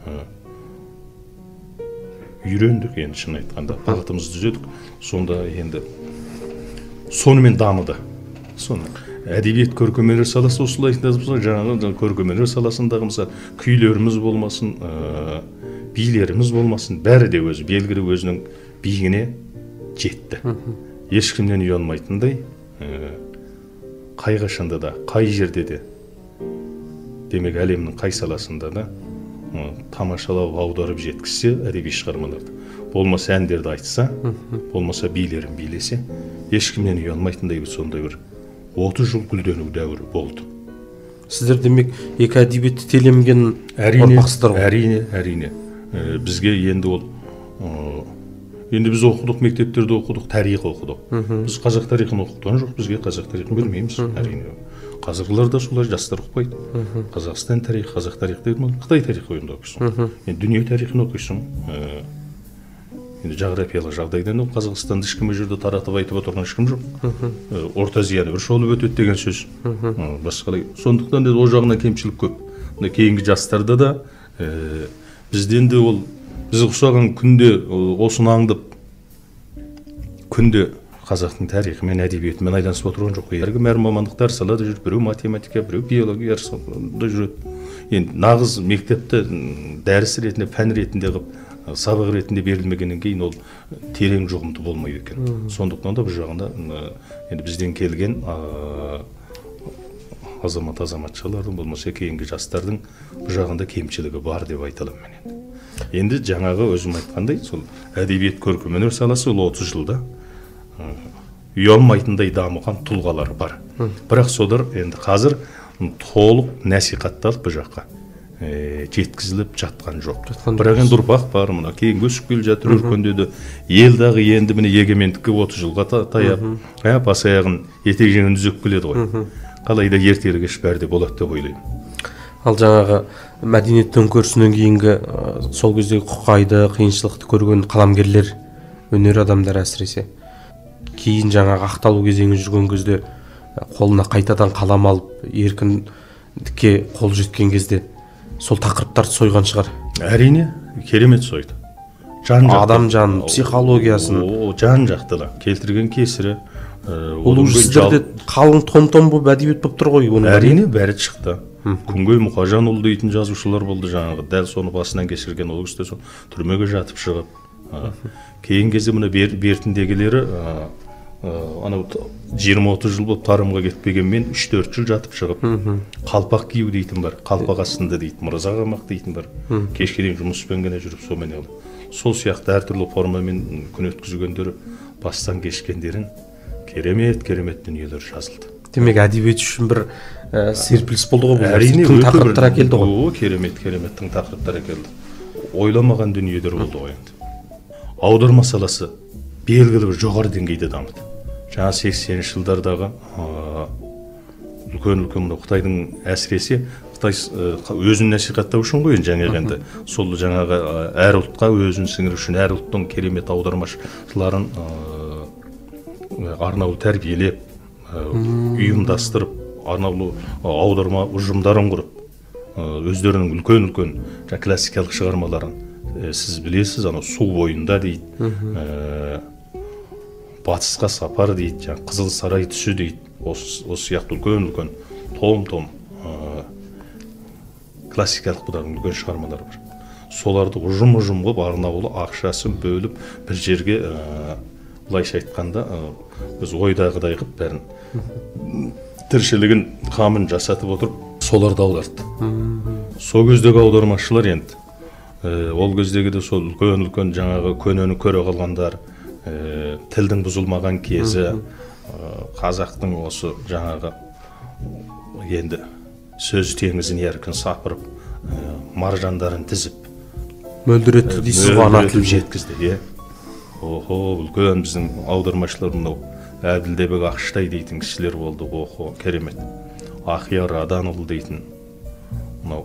үйрендік, енді шын айтқанда бағытымызды түзедік. Сонда енді сонымен дамыды. Соны әдебиет көркемөнер саласы осылай жаңағы көркемөнер саласындағы мысалы күйлеріміз болмасын, билеріміз болмасын, бәрі де өзі белгілі өзінің биігіне жетті. Ешкімнен ұялмайтындай, қай қашанда да, қай жерде де, демек әлемнің қай саласында да тамашалап аударып жеткізсе әдеби шығармаларды, болмаса әндерді айтса, болмаса билерін билесе, ешкімнен ұялмайтындай сондай бір 30 жыл гүлдену дәуірі болды. Сіздер демек екі әдебиетті телемген ұрпақсыздар ғой? Әрине. Бізге енді ол енді біз оқыдық, мектептерде оқыдық, тарих оқыдық. Біз қазақ тарихын оқытқан жоқ, бізге қазақ тарихын білмейміз. Әрине. Қазіргілер де солай, жастар оқпайды. Қазақстан тарихы, қазақ тарихы дейді, Қытай тарихы ойында оқисың. Енді дүние тарихын оқисың. Енді жағрапиялық жағдайдан Қазақстанды ешкім жерде таратып айтып отырған ешкім жоқ. Орта Азияны бір шолып өтеді деген сөз. Басқалай. Сондықтан да ол жағынан кемшілік көп. Кейінгі жастарда да бізден де ол біз ұқсаған күнде осыны аңдып күнде қазақтың тарихы мен әдебиетімен айналысып отырған жоқ. Әркім әр мамандықтар салада жүріп, біреу математика, біреу биология салада жүреді. Енді нағыз мектепте дәріс ретінде, пән ретінде қылып, сабақ ретінде берілмегеннен кейін ол терең жұғымды болмайды екен. Сондықтан да бұл жағында енді бізден келген азаматшалардың болмаса кейінгі жастардың бұл жағында кемшілігі бар деп айта аламын мен. Енді жаңағы өзім айтқандай, сол әдебиет көркемөнер саласы ол 30 жылда ұялмайтындай дамыған тұлғалар бар. Бірақ солар енді қазір толық насихатталып бұл жаққа жеткізіліп жатқан жоқ. Бірақ енді ұрпақ бар, мына кейінгі өсіп келе жатыр, өркендеді. Елдағы енді міне егемендікке 30 жылға таяп, бас аяғын етек-жеңін түзеп келеді ғой. Қалайда ертелі кеш бәрі де болады деп ойлаймын. Ал жаңағы мәдениет төңкерісінен кейінгі сол кездегі құқайды, қиыншылықты көрген қаламгерлер, өнер адамдары әсіресе кейін жаңағы ақталу кезеңі жүрген кезде қолына қайтадан қалам алып еркіндікке қол жеткен кезде сол тақырыптарды сойған шығар. Әрине, керемет сойды. Адам жанын, психологиясын жан-жақтылы келтірген кесірі. Ол сіздерде қалың том болып әдебиет болып тұр ғой. Әрине, бәрі шықты. Күнгей Мұқажанұлы дейтін жазушылар болды жаңағы, дәл соны басынан кешірген, ол кісі түрмеге жатып шығып. Кейін кезде мына бертіндегілері анау 20-30 жыл болып тарымға кетпегенмен 3-4 жыл жатып шығып, қалпақ кию дейтін бар, қалпақ астында дейтін, мырза қамақ дейтін бар. Кешке дейін жұмыспен ғана жүріп сомен алып. Сол сияқты әртүрлі формамен күн өткізгендері, бастан кешкендерін керемет дүниелер жазылды. Демек әдебиет үшін бір серпіліс болды ғой. Әрине, тың тақырыптар әкелді ғой. Керемет тың тақырыптар әкелді. Ойламаған дүниелер болды ғой енді. Аударма саласы белгілі бір жоғары деңгейде дамыды. Жаңа 80-ші жылдардағы үлкен Қытайдың әсіресе Қытай өзін насихаттау үшін ғой енді сол жаңағы әр ұлтқа өзін сіңіру үшін әр ұлттың керемет аудармашыларын арнаулы тәрбиелеп, ұйымдастырып, арнаулы аударма ұжымдарын құрып, өздерінің үлкен классикалық шығармаларын сіз білесіз, су бойында дейді, батысқа сапар дейді, қызыл сарай түсі дейді, осы сияқты үлкен том классикалық бұдан үлкен шығармалар бар. Соларды ұжым қылып, арнаулы ақшасын бөліп, бір жерге былайша айтқанда біз ойдағыдай қылып бәрін тіршілігін қамын жасатып отырып, соларды аударды. сол кездегі аудармашылар енді ол кездегі де сол үлкен жаңағы көнені көре қалғандар, тілдің бұзылмаған кезі, қазақтың осы жаңағы енді сөз теңізін еркін сапырып, маржандарын тізіп, мөлдіретті дейсіз ғой ана тілін жеткізді. Охо, үлкен біздің аудармашылар мынау Әбділдебек Ақштай дейтін кісілер болды. Охо, керемет. Ақияр Аданұлы дейтін, мынау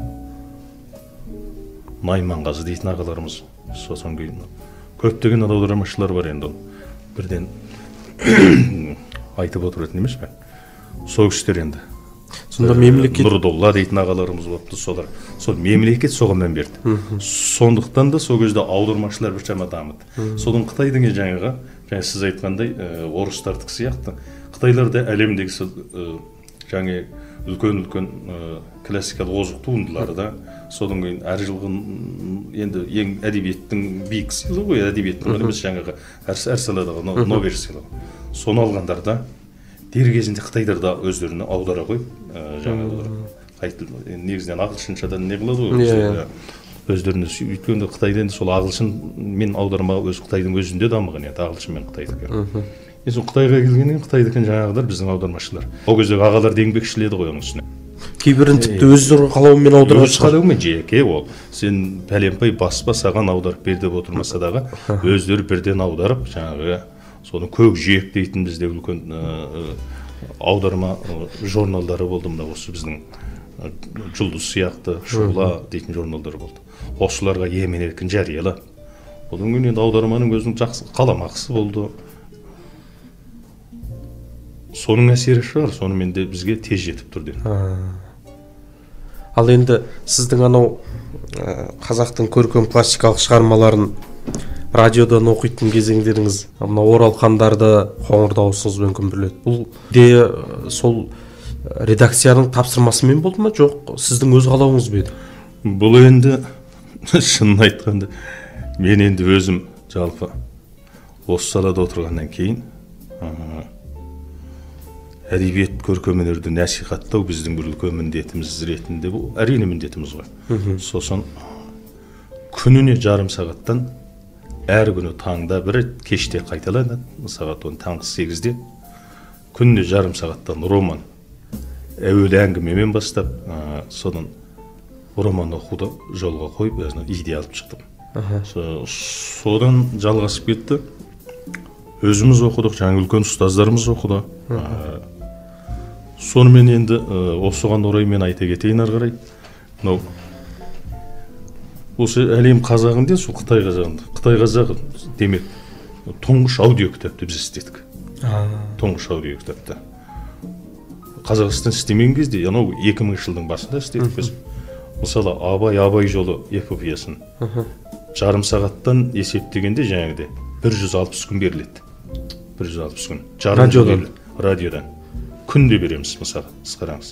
Найманғазы дейтін ағаларымыз. Сосын кейін көптеген аудармашылар бар енді. Бірден айтып отыратын емес пе? Сол кісілер енді. Сонда мемлекет Нұрдолла дейтін ағаларымыз болыпты. Сол мемлекет соған мән берді. Сондықтан да сол кезде аудармашылар біршама дамыды. Содан Қытайдың жаңағы сіз айтқандай орыстардық сияқты Қытайлар да әлемдегі жаңа үлкен классикалық озық туындылары да содан кейін әр жылғы енді ең әдебиеттің биік сыйлығы ғой, әдебиеттің емес жаңағы әр саладағы Нобель сыйлығы. Соны алғандар да дер кезінде Қытайлар да өздеріне аудара қойып жаңағы негізінен ағылшыншадан не қылады ғой, өздеріне өйткені Қытайда енді сол ағылшын мен аудармаға өз Қытайдың өзінде дамыған енді ағылшын мен қытайдікі. Сол Қытайға келгеннен Қытайдікі жаңағылар біздің аудармашылар. Ол кездегі ағалар еңбекшіл еді ғой оның үстіне. Кейбірін тіпті өздерінің қалауымен аударып өз қалауымен жеке ол. Сен пәленбай баспа саған аударып бер деп отырмаса дағы өздері бірден аударып жаңағы соны көк жиек дейтін бізде үлкен аударма журналдары болды. Мына осы біздің жұлдыз сияқты шұғыла дейтін журналдар болды. Осыларға емен еркін жариялап. Одан кейін енді аударманың өзінің жақсы қаламақысы болды. Соның әсері шығар, сонымен де бізге тез жетіп тұр деп. Ал енді сіздің анау қазақтың көркем классикалық шығармаларын радиодан оқитын кезеңдеріңіз, мына Оралхандарды қоңыр дауысыңыз мүмкін біледі. Бұл де сол редакцияның тапсырмасымен болды ма, жоқ, сіздің өз қалауыңыз ба еді? Бұл енді шынын айтқанда мен енді өзім жалпы осы салада отырғаннан кейін әдебиет көркемөнерді насихаттау біздің бір үлкен міндетіміз ретінде, бұл әрине міндетіміз ғой. Сосын күніне жарым сағаттан әр күні таңда бір кеште қайталанады, сағат 10 таңғы 8-де күніне жарым сағаттан роман, әуелі әңгімемен бастап, содан роман оқуды жолға қойып, өзіне идея алып шықтым. Содан жалғасып кетті. Өзіміз оқыдық, жаңа үлкен ұстаздарымыз оқыды. Сонымен енді осыған орай мен айта кетейін ары қарай. Осы әлем қазағында, сол Қытай қазағында. Қытай қазағы демек тұңғыш аудио кітапты біз істедік. Тұңғыш аудио кітапты. Қазақстан істемеген кезде, 2000 жылдың басында істедік біз. Мысалы, Абай жолы эпопеясын жарым сағаттан есептегенде жаңағыдай 160 күн беріледі. 160 күн. Радиодан. Күнде береміз, мысалы, қараңыз.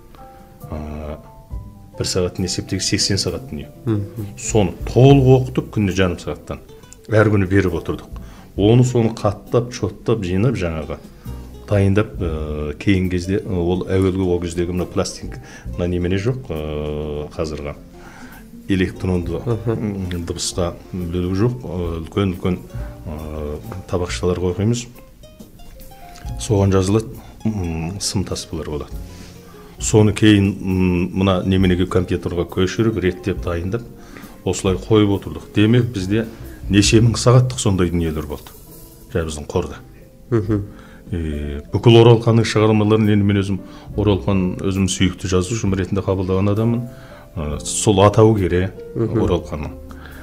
Бір сағаттың есептегі 80 сағат дүние. Соны толық оқытып, күнде жарым сағаттан. Әр күні беріп отырдық. Соны қаттап, шоттап, жинап жаңағы. Дайындап, кейін кезде, ол әуелгі ол кездегі мына пластинка, мына немене жоқ, қазіргі электронды дыбысқа бөлігі жоқ, үлкен табақшаларға қоймыз. Соған жазылады, сым таспалар болады. Соны кейін мына неменеге компьютерға көшіріп, реттеп, дайындап, осылай қойып отырдық. Демек, бізде неше мың сағаттық сондай дүниелер болды. Біздің қорда. Бүкіл Оралханның шығармаларын енді мен өзім Оралхан өзім сүйікті жазушым ретінде қабылдаған адамын. Сол атау кере Оралханның.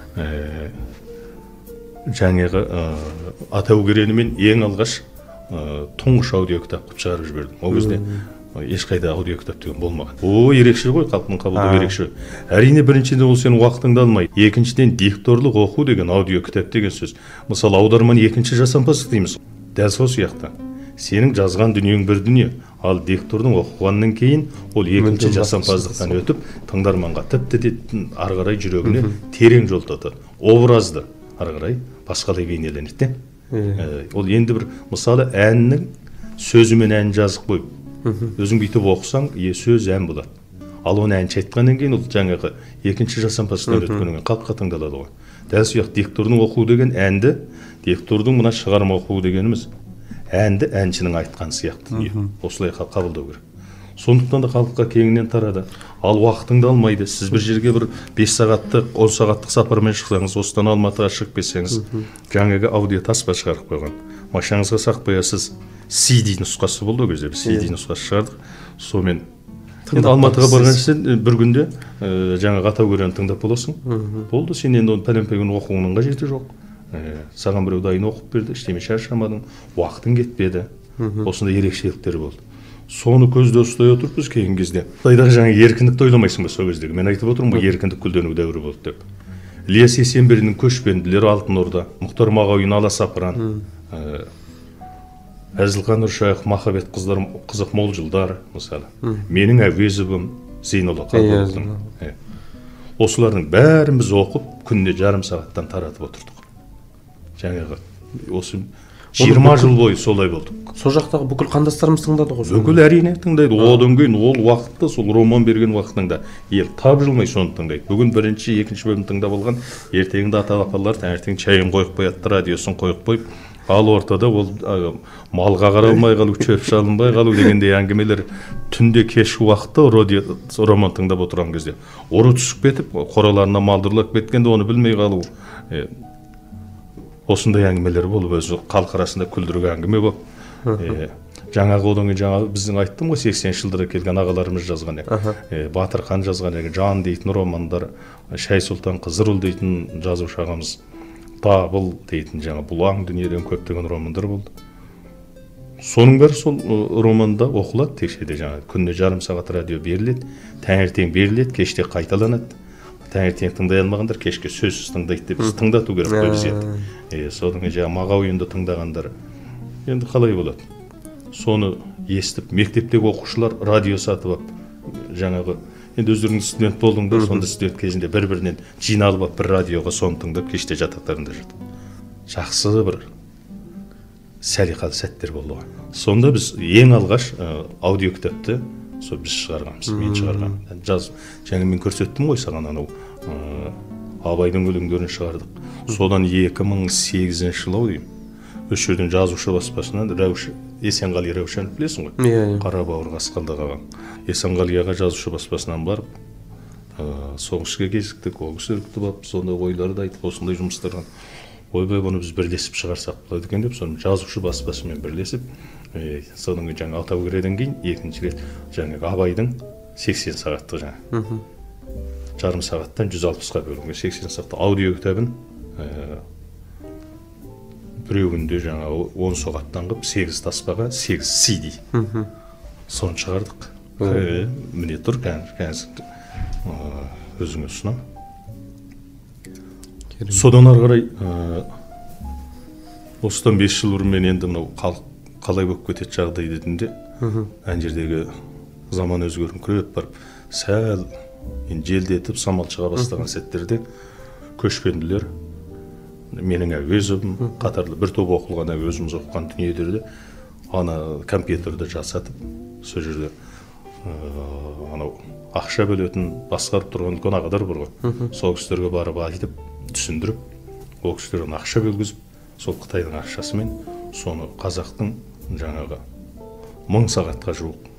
Жаңағы атау керені мен ең алғаш тұңғыш аудио кітап қып шығарып жібердім. Ол кезде ешқайда аудио кітап деген болмаған. Ерекше ғой, халықтың қабылдауы ерекше. Әрине біріншіден ол сенің уақытыңды алмайды. Екіншіден дикторлық оқу деген аудио кітап деген сөз. Мысалы, аударманы екінші жасампаздық дейміз. Дәл сол сияқты. Сенің жазған дүниең бір дүние, ал диктордың оқығаннан кейін ол екінші жасампаздықтан өтіп, тыңдарманға тіпті ары қарай жүрегіне терең жол тартады. Образды ары қарай басқалай бейнеленеді. Ол енді бір мысалы әннің сөзімен ән жазып қойып, өзің бүйтіп оқысаң, сөз ән болады. Ал оны әнші айтқаннан кейін ол жаңағы екінші жасампаздан өткеннен кейін халыққа тыңдалады ғой. Дәл сияқты диктордың оқу деген әнді, диктордың мына шығарма оқу дегеніміз әнді әншінің айтқан сияқты осылай қабылдау керек. Сондықтан да халыққа кеңінен тарады. Ал уақытыңды алмайды. Сіз бір жерге бір 5 сағаттық, 10 сағаттық сапармен шықсаңыз, осыдан Алматыға шығып кетсеңіз, жаңағы аудио таспа шығарып қойған. Машинаңызға сақтап қоясыз. CD нұсқасы болды ол кезде. CD нұсқасы шығардық. Сонымен енді Алматыға барған сен бір күнде жаңағы Атаукөрені тыңдап боласың. Болды, сен енді оны пәлен-пәлен оқуыңның қажеті жоқ. Саған біреу дайын оқып берді, ештеме шаршамадың, уақытың кетпеді. Осындай ерекшеліктер болды. Соны көзде ұстай отырып біз кейінгі кезде Қытайдағы жаңа еркіндікті ойламайсың ба сол кездегі? Мен айтып отырмын ғой, еркіндік гүлдену дәуірі болды деп. Ілияс Есенберлиннің көшпенділері Алтын Орда, Мұхтар Мағауин Аласапыран, Әзілхан Нұршайықов Махаббет қызық мол жылдар мысалы. Менің Әуезовым Зейнолла Қалдықовтың. Осылардың бәрін біз оқып, күнде жарым сағаттан таратып отырдық. Жаңағы осы 20 жыл бойы солай болды. Сол жақтағы бүкіл қандастарымыз тыңдады ғой. Бүкіл әрине тыңдайды. Одан кейін ол уақытта, сол роман берген уақытында ел тапжылмай соны тыңдайды. Бүгін бірінші, екінші бөлім тыңдап алған, ертеңінде ата-бабалар таңертең чайын қойып қояды, радиосын қойып қойып, ал ортада ол малға қаралмай қалу, шөп шалынбай қалу дегендей әңгімелер түнде кешкі уақытта роман тыңдап отырған кезде ұры түсіп кетіп, қораларына малдырлап кеткенде оны білмей қалу. Осындай әңгімелер болып, өзі халық арасында күлдіргі әңгіме болып. Жаңағы одан кейін жаңағы біздің айттым ғой 80 жылдары келген ағаларымыз жазған Батырхан жазған Жан дейтін романдар, Шай Сұлтан Қызырұл дейтін жазушы ағамыз, Табыл дейтін жаңа Бұлаң дүниеден көптеген романдар болды. Соның бәрі сол романда оқылады текшеде жаңа күніне жарым сағат радио беріледі, таңертең беріледі, кеште қайталанады. Таңертең тыңдай алмағандар кешке сөзсіз тыңдайды деп біз тыңдату керек қой біз енді. Содан кейін жаңағы Мағауинді тыңдағандар енді қалай болады? Соны естіп, мектептегі оқушылар радио сатып алып, жаңағы енді өздеріңіз студент болдыңдар, сонда студент кезінде бір-бірінен жиналып алып бір радиоға соны тыңдап кеште жатақтарында жүрді. Жақсы бір сәлиқалы сәттер болды ғой. Сонда біз ең алғаш аудио кітапты сол біз шығарғанбыз, мен шығарғам. Жаңа мен көрсеттім ғой саған анау Абайдың өлеңдерін шығардық. Содан 2008 жылы деймін. Осы жерден жазушы баспасынан Есенғали Раушанов білесің ғой? Қарабауыр Қасқалдақ ағам. Есенғали аға жазушы баспасынан барып, соғысқа кезіктік, ол кісі күтіп алып, сонда ойларды айтып, осындай жұмыстарға ойбай бұны біз бірлесіп шығарсақ болады екен деп, соны жазушы баспасымен бірлесіп, содан кейін жаңа Атаукөреден кейін екінші рет жаңағы Абайдың 80 сағаттық жаңа жарым сағаттан 160-ға бөлінген 80 сағатты аудио кітабын біреуінде жаңа 10 сағаттан қып 8 таспаға 8 CD соны шығардық. Міне тұр қазір өзіңе ұсынам. Содан ары қарай осыдан 5 жыл бұрын мен енді мынау қалай болып кетеді жағдай дедімде ана жердегі заман өзгеріңкіреп барып сәл желдетіп самал шыға бастаған сәттерде көшпенділер менің Әуезовым қатарлы бір топ оқылған өзіміз оқыған дүниелерді ана компьютерді жасатып сол жерде анау ақша бөлетін басқарып тұрған үлкен ағалар бар ғой сол кісілерге барып айтып түсіндіріп ол кісілер оны ақша бөлгізіп сол Қытайдың ақшасымен соны қазақтың жаңағы 1000 сағатқа жуық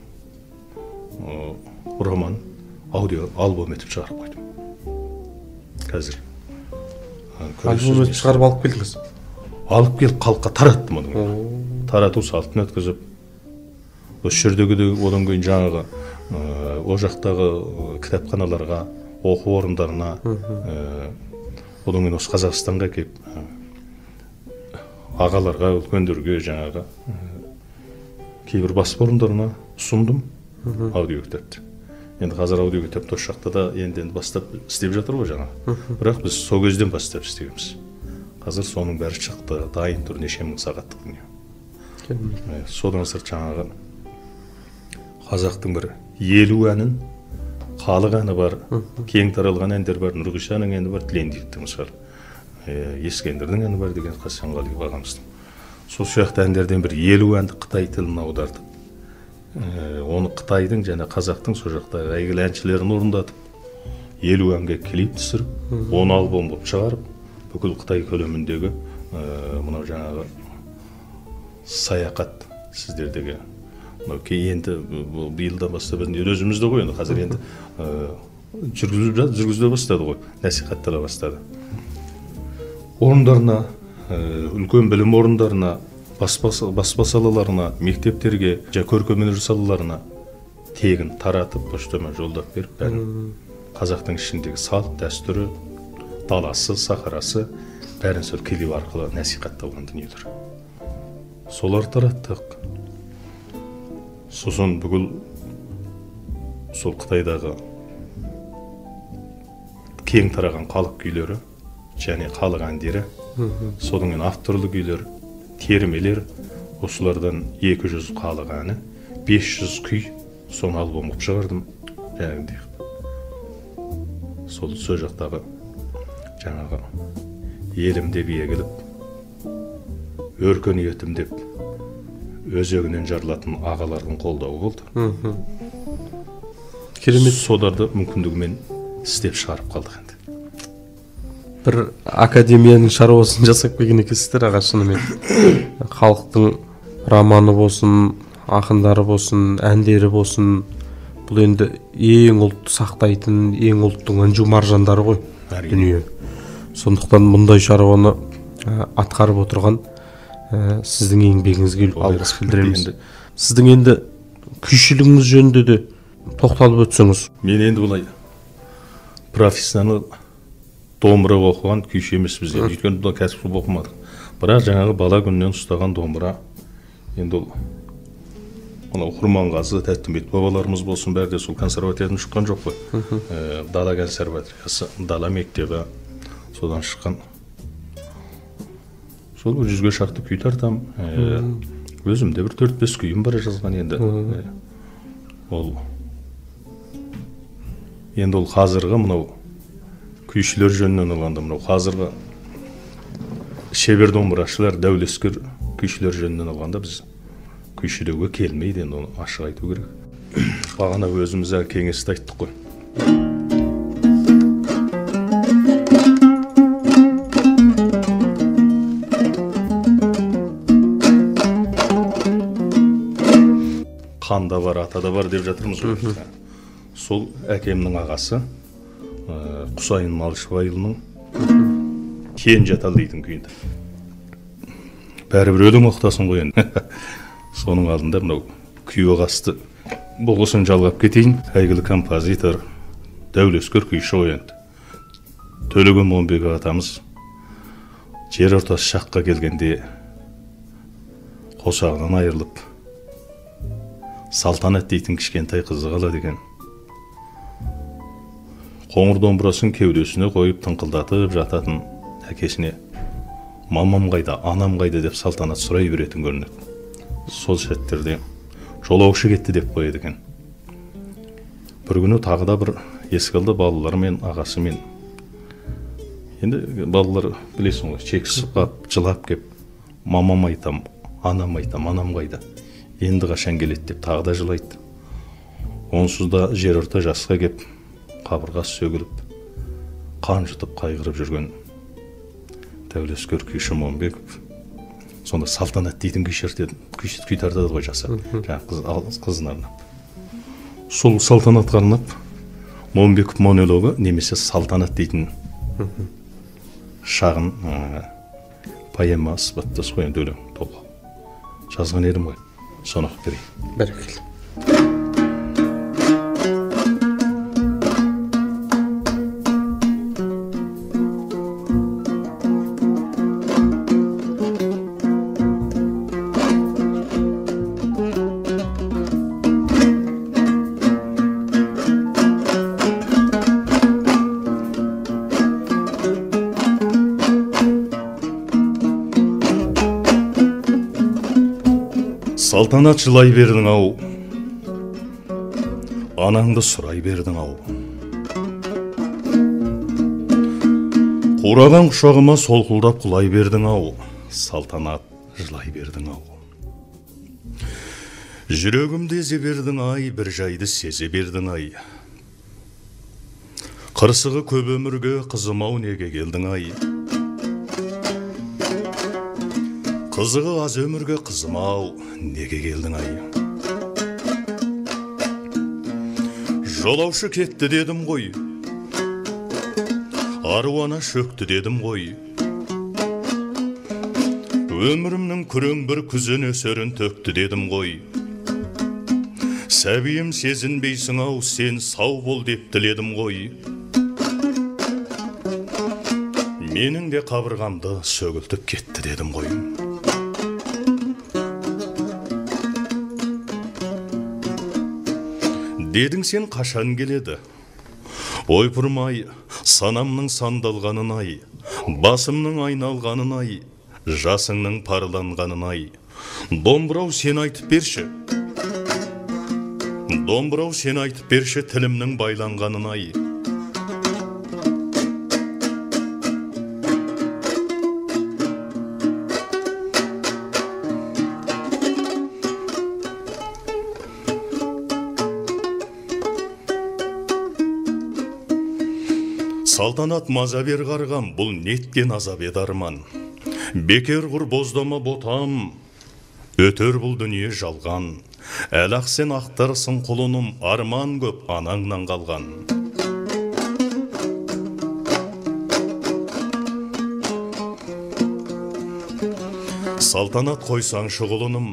роман аудио альбом етіп шығарып қойдым. Қазір альбом етіп шығарып алып келдіңіз? Алып келіп халыққа тараттым оны. Тарату салтын өткізіп осы жердегі одан кейін жаңағы ол жақтағы кітапханаларға, оқу орындарына, одан кейін осы Қазақстанға келіп ағаларға, үлкендерге жаңағы кейбір баспа орындарына ұсындым аудио кітапты. Енді қазір аудио кітапты осы жақта да енді бастап істеп жатыр ғой жаңа. Бірақ біз сол кезден бастап істегенбіз. Қазір соның бәрі шықты, дайын тұр, неше мың сағаттық дүние. Содан сырт жаңағы қазақтың бір 50 әнін, халық әні бар, кең таралған әндер бар, Нұрғишаның әні бар, Тілендиевтің шығар. Ескендірдің әні бар деген Хасанғали ағамыздың. Сол сияқты әндерден бір 50 әнді Қытай тіліне аудардық. оны Қытайдың және қазақтың сол жақтағы әйгілі әншілерін орындатып 50 әнге клип түсіріп 10 альбом болып шығарып бүкіл Қытай көлеміндегі мынау жаңағы саяхат сіздердегі енді биылдан бастап өзімізді ғой енді қазір енді жүргізіле бастады ғой, насихаттала бастады. Орындарына, үлкен білім орындарына, баспа салаларына, мектептерге, көркемөнер салаларына тегін таратып, поштамен жолдап беріп, бәрін қазақтың ішіндегі салт, дәстүрі, даласы, сахарасы бәрін сол клип арқылы насихатталған дүниелер. Солар тараттық. Сосын бүкіл сол Қытайдағы кең тараған халық күйлері және халық әндері, содан авторлы күйлер, термелер, осылардан 200 халық әні, 500 күй, соны альбом қылып шығардым. Сол сөз жақтағы жаңағы елім деп егіліп, өркениетім деп өзегінен жарылатын ағалардың қолдауы болды. Керемет. Соларды мүмкіндігімен істеп шығарып қалдық енді. Бір академияның шаруасын жасап келген екенсіздер аға, шынымен. Халықтың романы болсын, ақындары болсын, әндері болсын, бұл енді ең ұлтты сақтайтын, ең ұлттың інжу маржандары ғой дүние. Сондықтан мұндай шаруаны атқарып отырған сіздің еңбегіңізге алғыс білдіреміз. Сіздің енді күйшілігіңіз жөнінде де тоқталып өтсеңіз. Мен енді бұлай профессионал домбыра оқыған күйші емеспіз. Өйткені бұл кәсіп оқымадық. Бірақ жаңағы бала күннен ұстаған домбыра, енді ол Құрманғазы, Тәттімбет бабаларымыз болсын, бәрі де сол консерваториядан шыққан жоқ қой. Дала консерваториясы, дала мектебі, содан шыққан. Сол 100-ге шақты күй тартам. Өзімде бір 4-5 күйім бар жазған енді. Енді ол қазіргі мынау күйшілер жөнінен алғанда, мынау қазіргі шебер домбырашылар, дәулескер күйшілер жөнінен алғанда біз күйшілеуге келмейді, енді оны ашық айту керек. Бағана өзіміз кеңесті айттық қой. Қанда бар, атада бар деп жатырмыз ғой. Сол әкемнің ағасы Құсайын Малшыбайұлының Кен жатал дейтін күйінде. Бәрібір өлең оқытасың ғой енді. Соның алдында мынау күй оғасты болғысын жалғап кетейін. Әйгілі композитор, дәулескер күйші ғой енді. Төлеген Момбек атамыз жер ортасы шаққа келгенде қосағынан айырылып Салтанат дейтін кішкентай қызы қала деген. Қоңыр домбырасын кеудесіне қойып тыңқылдатып жататын әкесіне мамам қайда, анам қайда деп Салтанат сұрай беретін көрінеді. Сол сәттерде жолаушы кетті деп қояды екен. Бір күні тағы да бір есік алды балалармен, ағасымен. Енді балалар білесің ғой, шексіз қап, жылап кеп, мамам айтам, анам қайда. Енді қашан келеді деп тағы да жылайды. Онсыз да жер орта жасқа кеп, қабырғасы сөгіліп, қан жұтып қайғырып жүрген дәулескер күйші Момбеков. Сонда Салтанат дейтін күй тартады ғой жасап, қызына арнап. Сол Салтанатқа арнап Момбеков монологы немесе Салтанат дейтін шағын поэма сыпаттас ғой енді өлең толғау. Жазған едім ғой. Соны оқып берейін. Бәрекелді. Салтанат жылай бердің ау, анаңды сұрай бердің ау. Қураған құшағыма солқылдап құлай бердің ау, Салтанат жылай бердің ау. Жүрегімді езе бердің ай, бір жайды сезе бердің ай. Қырсығы көп өмірге қызым-ау неге келдің ай. Қызығы аз өмірге қызым-ау неге келдің ай. Жолаушы кетті дедім ғой, аруана шөкті дедім ғой. Өмірімнің күрең бір күзен өсерін төкті дедім ғой. Сәбиім сезінбейсің ау, сен сау бол деп тіледім ғой. Менің де қабырғамды сөгілтіп кетті дедім ғой. Дедің сен қашан келеді? Ойпырмай, санамның сандалғанын ай, басымның айналғанын ай, жасыңның парланғанын ай. Домбырау сен айтып берші, домбырау сен айтып берші, тілімнің байланғанын ай. Салтанат маза бер қарғам, бұл неткен азап еді арман. Бекер құр боздама ботам, өтер бұл дүние жалған. Әлақ сен ақтарсың құлыным, арман көп анаңнан қалған. Салтанат қойсаңшы құлыным,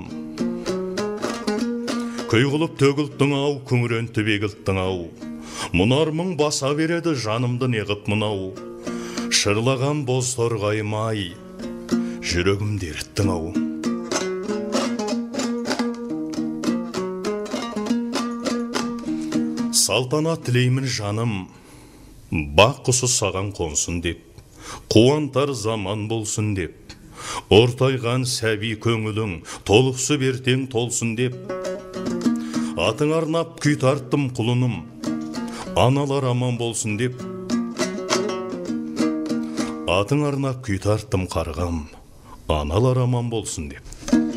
көй қылып төгілттің ау, күңіренті бегілттің ау. Мұнармың баса береді жанымды неғып мұнау. Шырлаған боз торғайым-ай, жүрегімді еріттің ау. Салтанат тілеймін жаным, бақ құсы саған қонсын деп, қуантар заман болсын деп. Ортайған сәби көңілің, толықсы бертең толсын деп. Атың арнап күй тарттым құлыным, аналар аман болсын деп. Атың арнап күй тарттым қарғам, аналар аман болсын деп.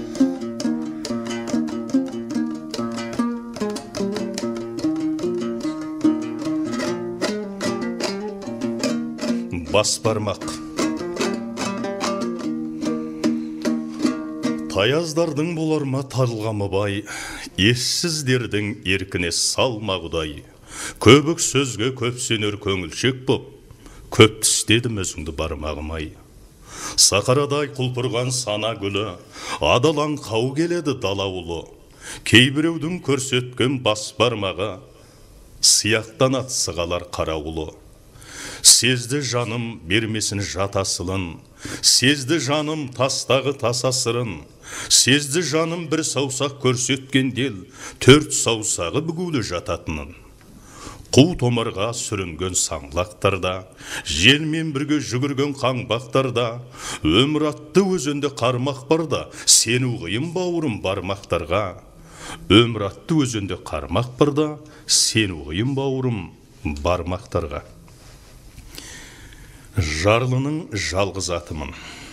Бас бармақ. Таяздардың болар ма тарылғамы бай, ессіздердің еркіне салмағыдай. Көбік сөзге көп сенер көңілшек боп, көп тістедім өзіңді бармағым-ай. Сақарадай құлпырған сана гүлі, адалан қау келеді дала ұлы. Кейбіреудің көрсеткен бас бармаға, сияқтанат сығалар қарауылы. Сезді жаным бермесін жатасылын, сезді жаным тастағы тасасырын. Сезді жаным бір саусақ көрсеткен дел, төрт саусағы бүгулі жататынын. Қу томарға сүрінген саңлақтарда, желмен бірге жүгірген қаңбақтарда, өмір атты өзенде қармақ барда, сені ұғайым бауырым бармақтарға. Өмір атты өзенде қармақ барда, сені ұғайым бауырым бармақтарға. Жарлының жалғыз атымын,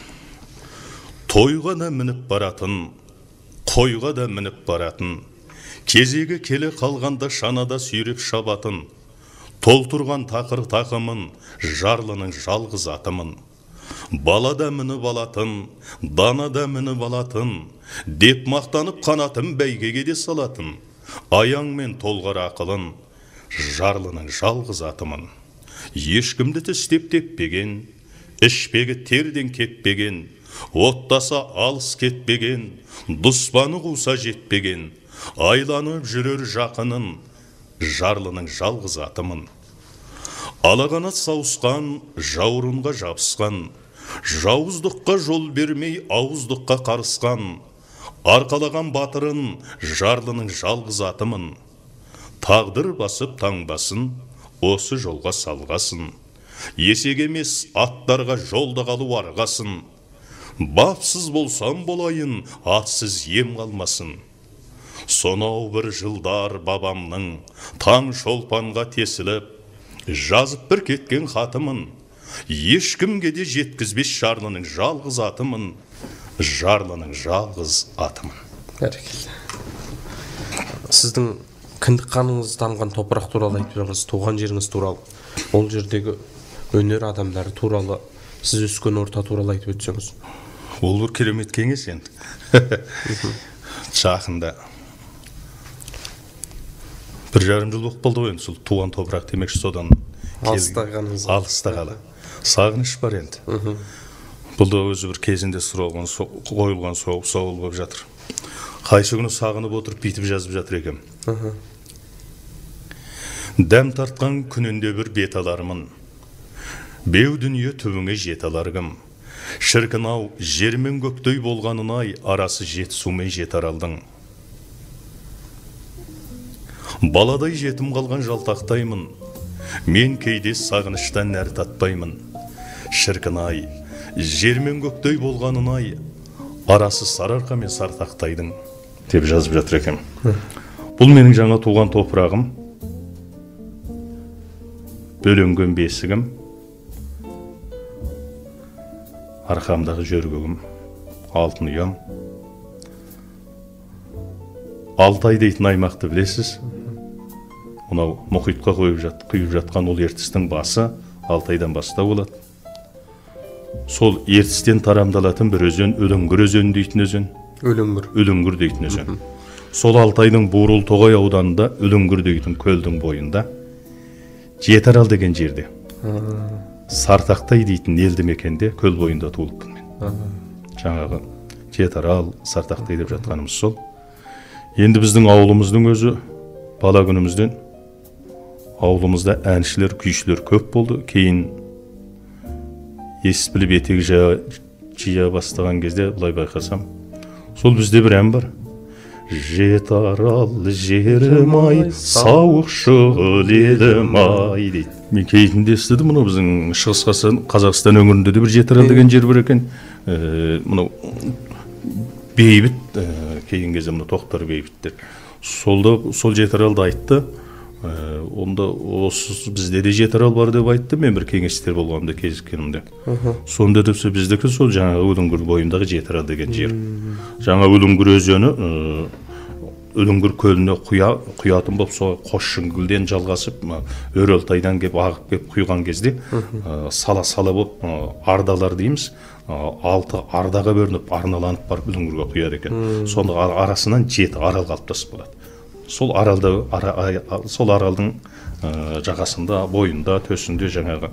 тойға да мініп баратын, қойға да мініп баратын. Кезегі келе қалғанда шанада сүйреп шабатын, толтырған тақыр тақымын, жарлының жалғыз атымын. Бала да мініп алатын, дана да мініп алатын, деп мақтанып қанатын бәйгеге де салатын. Аяңмен толғар ақылын, жарлының жалғыз атымын. Ешкімді тістеп теппеген, ішпегі терден кетпеген, оттаса алыс кетпеген, дұспаны қуса жетпеген. Айланып жүрер жақынын, жарлының жалғыз атымын. Алағанат сауысқан, жаурынға жабысқан, жауыздыққа жол бермей ауыздыққа қарысқан. Арқалаған батырын, жарлының жалғыз атымын. Тағдыр басып таңбасын, осы жолға салғасын. Есек емес аттарға жолда қалу арғасын. Бапсыз болсам болайын, атсыз ем қалмасын. Сонау бір жылдар бабамның таң шолпанға тесіліп, жазып бір кеткен хатымын. Ешкімге де жеткізбес жарлының жалғыз атымын, жарлының жалғыз атымын. Бәрекелді. сіздің кіндік қаныңыз тамған топырақ туралы айтып жатырсыз, туған жеріңіз туралы, ол жердегі өнер адамдары туралы, сіз өскен орта туралы айтып өтсеңіз. Ол бір керемет кеңес енді. Жақында 1,5 жыл болып қалды ғой енді, сол туған топырақ демекші, содан алыстағалы сағыныш бар енді. Бұл да өзі бір кезінде қойылған сауал болып жатыр. Қайсы күні сағынып отырып бүйтіп жазып жатыр екем. Дәм тартқан күнінде бір бет алармын, беу дүние түбіңе жет алар кім. Шіркін ау, жер мен көктей болғанын ай, арасы жетісумен жетар алдың. Баладай жетім қалған жалтақтаймын, мен кейде сағыныштан нәр татпаймын. Шіркін ай, жер мен көктей болғанын ай, арасы сарыарқа мен сартақтайдың, деп жазып жатыр екем. Бұл менің жаңа туған топырағым, бөленген бесігім, арқамдағы жөргегім, алтын ұям. Алтай дейтін аймақты білесіз? Мынау мұхитқа құйып жатқан ол ертістің басы Алтайдан бастау болады. Сол ертістен тарамдалатын бір өзен, Өлінгір өзені дейтін өзен. Өлінгір дейтін өзен. Сол Алтайдың Бурыл Тоғай ауданында Өлінгір дейтін көлдің бойында Жетарал деген жерде, Сартақтай дейтін елді мекенде көл бойында туылыппын мен. Жаңағы Жетарал, Сартақтай деп жатқанымыз сол. Енді біздің ауылымыздың өзі бала күнімізден ауылымызда әншілер, күйшілер көп болды. Кейін ес біліп етек жия бастаған кезде былай байқасам, сол бізде бір ән бар. Жетарал жерім ай, сауықшыл едім ай дейді. Мен кейінде естідім, мұны біздің шығыс Қазақстан өңірінде де бір Жетарал деген жер бар екен. Мұны Бейбіт, кейін кезде мұны Тоқтар Бейбіттер. Сол Жетаралды айтты. Онда осы бізде де Жетарал бар деп айтты. Мен бір кеңестер болғанымда, кезіккенімде. Сонда депсе біздікі сол жаңағы Өлінгір бойындағы Жетарал деген жер. Жаңа Өлінгір өзені Өлінгір көліне құятын болып, сол Қосшыңгілден жалғасып, Өрөлтайдан кеп ағып кеп құйған кезде сала-сала болып ардалар дейміз. 6 ардаға бөлініп, арналанып барып Өлінгірге құяр екен. Сонда арасынан 7 арал қалыптасып болады. Сол аралдың жағасында, бойында, төсінде жаңағы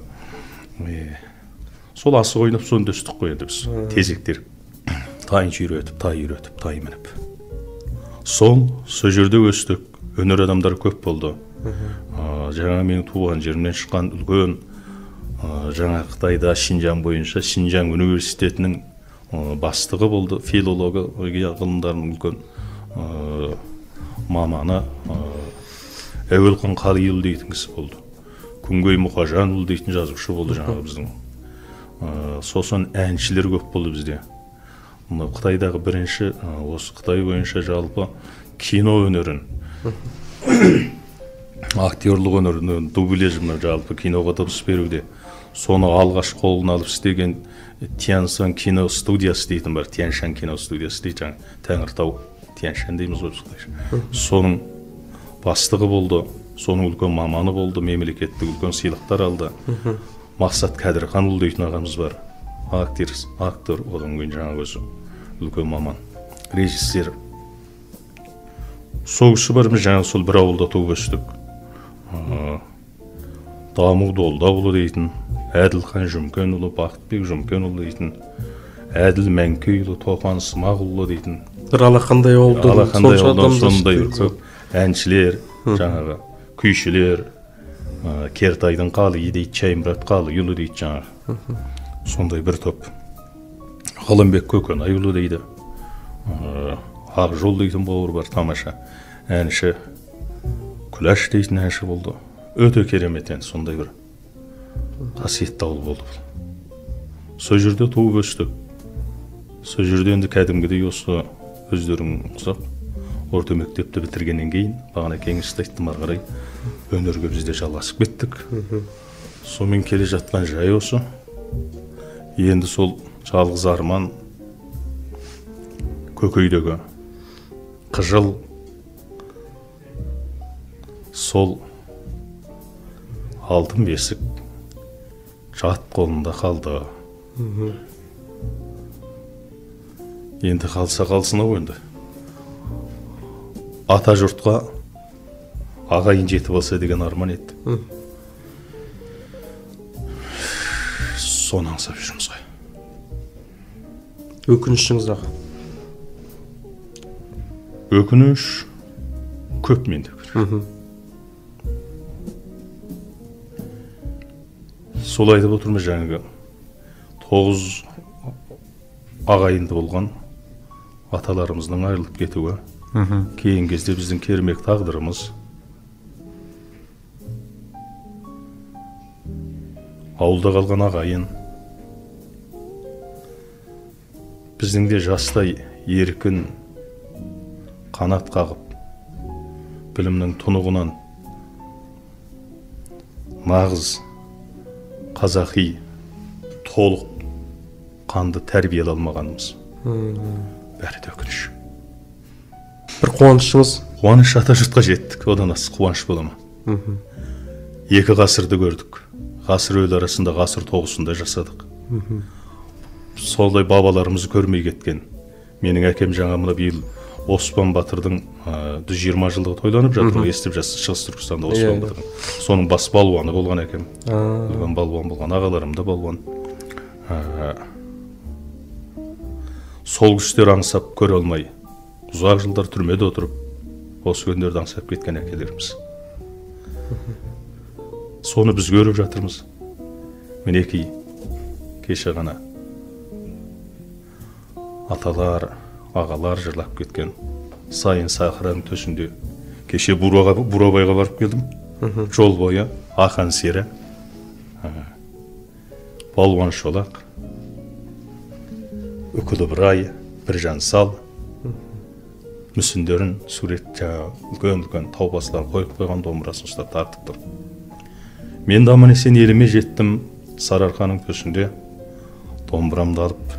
сол асық ойнап сонда өстік қой енді біз. Тезектер тайын үйретіп, тай мініп. Сол жерде өстік. Өнер адамдар көп болды. Жаңа менің туған жерімнен шыққан үлкен жаңа Қытайда Шинжаң бойынша Шинжаң университетінің бастығы болды. Филология ғылымдарының үлкен маманы Әуелқан Қалиұлы дейтін кісі болды. Күнгей Мұқажанұлы дейтін жазушы болды жаңағы біздің. Сосын әншілер көп болды бізде. Қытайдағы бірінші, осы Қытай бойынша жалпы кино өнерін, актерлік өнерін, дубляжын жалпы киноға дыбыс беруде. Соны алғаш қолына алып істеген Тяньшан кино студиясы дейтін бар. Тяньшан кино студиясы дейтін, Тәңіртау Тяньшан дейміз ғой. Соның бастығы болды, соның үлкен маманы болды, мемлекеттік үлкен сыйлықтар алды. Мақсат Кәдірханұлы дейтін ағамыз бар. Актер, одан кейін жаңағы өзі үлкен маман, режиссер. Сол кісі бар, біз жаңағы сол бір ауылда туып өстік. Даму Долдаұлы дейтін, Әділхан Жүмкенұлы, Бақытбек Жүмкенұлы дейтін, Әділ Мәңкейұлы, Тоқан Смағұлы дейтін. Бір алақандай ауылдан сондай көп әншілер, жаңағы күйшілер, Кертайдың Қалиы дейді, Шаймұрат Қалиұлы дейді жаңағы. Сондай бір топ. Ғалымбек Көкенайұлы дейді. Ақжол дейтін бауыр бар, тамаша әнші. Күләш дейтін әнші болды. Өте керемет енді, сондай бір қасиетті ауыл болды. Сол жерде туып өстік. Сол жерде енді кәдімгідей осы өздерің ұқсап, орта мектепті бітіргеннен кейін, бағана кеңесті айттым ары қарай, өнерге бізде жалғасып кеттік. Сонымен келе жатқан жай осы. Енді сол жалғыз арман көкейдегі қыжыл сол алтын бесік жат қолында қалды. Енді қалса қалсын ау енді. Ата жұртқа ағайын жеті болса деген арман еді. Соны аңсап жүрміз ғой. Өкінішіңіз аға? Өкініш көп менде. Сол айтып отырмыз жаңағы 9 ағайынды болған аталарымыздың айырылып кетуі, кейін кезде біздің кермек тағдырымыз, ауылда қалған ағайын, біздің де жастай еркін қанат қағып, білімнің тұнығынан нағыз қазақи толық қанды тәрбиелей алмағанымыз. Бәрі де өкініш. Бір қуанышыңыз? Қуаныш ата жұртқа жеттік, одан ас қуаныш бола ма? 2 ғасырды көрдік. Ғасыр өл арасында ғасыр тоғысында жасадық. Солдай бабаларымызы көрмей кеткен. Менің әкем жаңа мына биыл Оспан Батырдың 120 жылдығы тойланып жатыр, естіп жатсыз, Шығыс Түркістанда Оспан Батырдың. Соның бас балуаны болған әкем. Балуан болған, ағаларым да балуан. Сол күштер аңсап көре алмай, ұзақ жылдар түрмеде отырып, осы күндерді аңсап кеткен әкелеріміз. Соны біз көріп жатырмыз. Мінекей кеше ғана аталар, ағалар жырлап кеткен сайын сахараның төсінде. Кеше Бурабайға барып келдім. Жол бойы Ақан сері, Балуан Шолақ, Үкілі Бұрай, Біржан Сал мүсіндерін сурет үлкен тау басыларын қойып қойған, домбырасын ұстап тартып тұр. Мен де аман есен еліме жеттім. Сарыарқаның төсінде домбырамды алып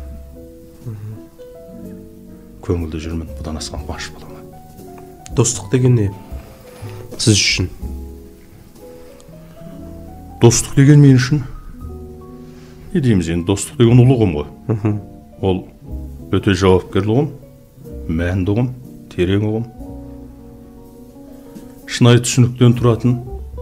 көңілді жүрмін. Бұдан асқан қуаныш бола ма? Достық деген не сіз үшін? Достық деген мен үшін не дейміз енді, достық деген ұлы ұғым ғой. Ол өте жауапкерлік ұғым, мәнді ұғым, терең ұғым, шынайы түсініктен тұратын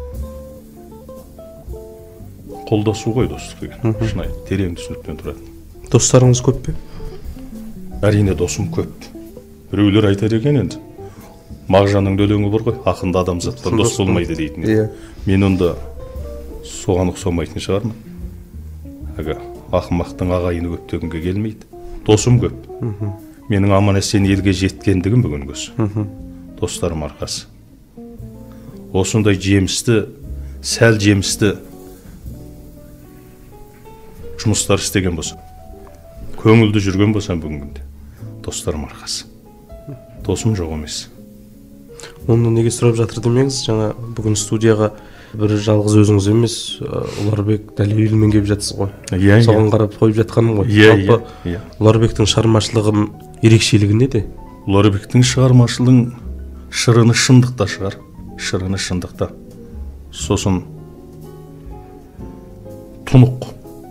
қолдасу ғой достық деген. Шынайы терең түсініктен тұратын. Достарыңыз көп пе? Әрине досым көп. Біреулер айтар екен енді, Мағжанның өлеңі бар ғой, ақынды адамзаттан дос болмайды дейтін. Мен онда соған ұқсамайтын шығармын. Ақымақтың ағайыны көп дегенге келмейді. Досым көп. Менің аман есен елге жеткендігім бүгін көз. Достарым арқасы. Осындай жемісті, сәл жемісті жұмыстар істеген болсам, көңілді жүрген болсам бүгінгінде, достарым арқасы. Досым жоқ емес. Оны неге сұрап жатыр демеңіз, жаңа бүгін студияға бір жалғыз өзіңіз емес, Ұларбек Дәлеуілмен келіп жатсыз ғой. Соған қарап қойып жатқаным ғой. Жалпы Ұларбектің шығармашылығы ерекшелігі неде? Ұларбектің шығармашылығының шырыны шындықта шығар. Шырыны шындықта. Сосын тұнық.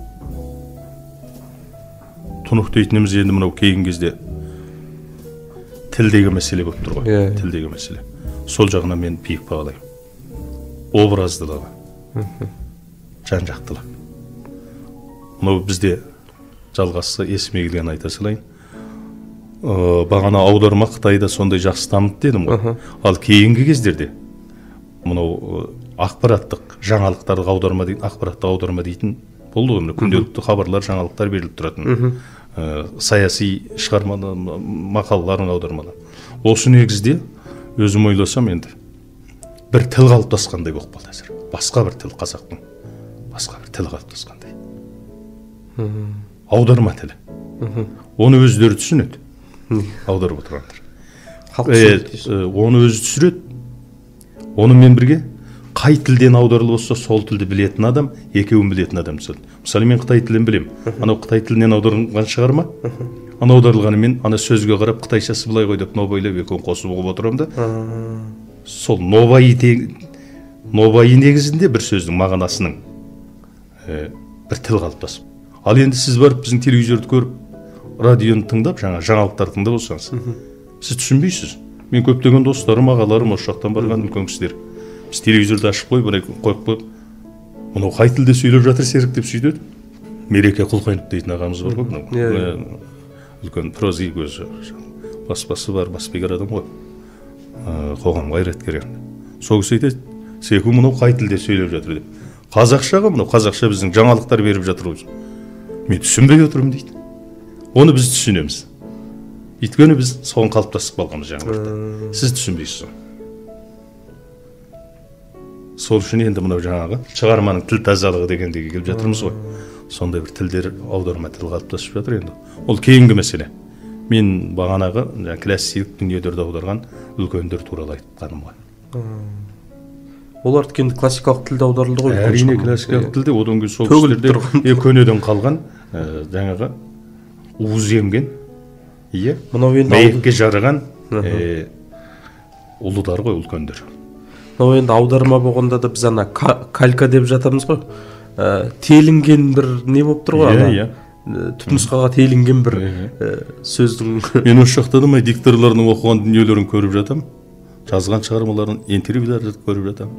Тұнық дейтініміз енді мынау кейін кезде тілдегі мәселе болып тұр ғой. Тілдегі мәселе. Сол жағына мен биік бағалаймын. Образдылығы, жан-жақтылық. Мынау бізде жалғасы есіме келген айта салайын. Бағана аударма Қытайда сондай жақсы дамыды дедім ғой. Ал кейінгі кездерде мынау ақпараттық жаңалықтарды аударма дейтін, ақпараттық аударма дейтін болды ғой. Күнделікті хабарлар, жаңалықтар беріліп тұратын. Саяси шығармалар, мақалалардың аудармалар. Осы негізде өзім ойласам енді бір тіл қалыптасқандай болып қалды әзір. Басқа бір тіл, қазақтың басқа бір тіл қалыптасқандай. Аударма тілі. Оны өздері түсінеді. Аударып отырғандар. Оны өзі түсіреді. Онымен бірге қай тілден аударылып болса, сол тілді білетін адам, екеуін білетін адам түседі. Мысалы, мен Қытай тілін білем. Анау Қытай тілінен аударылған шығарма, ана аударылғанымен ана сөзге қарап Қытайшасы былай ғой деп нобайлап екеуін қосып оқып отырамын да. Сол нобай нобайы негізінде бір сөздің мағынасының бір тіл қалыптасып. Ал енді сіз барып біздің телевизорды көріп, радионы тыңдап, жаңалықтарды тыңдап olsanыз, сіз түсінбейсіз. Мен көптеген достарым, ағаларым, осы жақтан барған үлкен кісілер. Біз телевизорды ашып қойып, қойып қойып, мынау қай тілде сөйлеп жатыр Серік деп сөйтеді. Мереке Құлқайынов дейтін ағамыз бар ғой, үлкен прозаи көзі, баспасы бар, баспегер адам ғой, қоғам қайраткері. Сол кісі айтады, Серік мынау қай тілде сөйлеп жатыр деп. Қазақшаға, мынау қазақша біздің жаңалықтар беріп жатыр ғой. Мен түсінбей отырмын дейді. Оны біз түсінеміз. Өйткені біз соған қалыптасып қалғанбыз жаңалықтар. Сіз түсінбейсіз. Сол үшін енді мынау жаңағы шығарманың тіл тазалығы дегендегі келіп жатырмыз ғой. Сондай бір тілдер аударма тіл қалыптасып жатыр енді. Ол кейінгі мәселе. Мен бағанағы классик дүниелерді аударған үлкендер туралы айтқаным ғой. Олар енді классикалық тілде аударылды ғой. Әрине классикалық тілде, одан кейін сол кісілерде көнеден қалған жаңағы уыз емген, мәйекке жараған ұлыдар ғой, үлкендер. Мынау енді аударма болғанда да біз ана калька деп жатамыз ғой. Телінген бір не болып тұр ғой, түпнұсқаға телінген бір сөздің. Мен осы жақта да дикторларының оқыған дүниелерін көріп жатам, жазған шығармаларын, интервьюларды көріп жатам.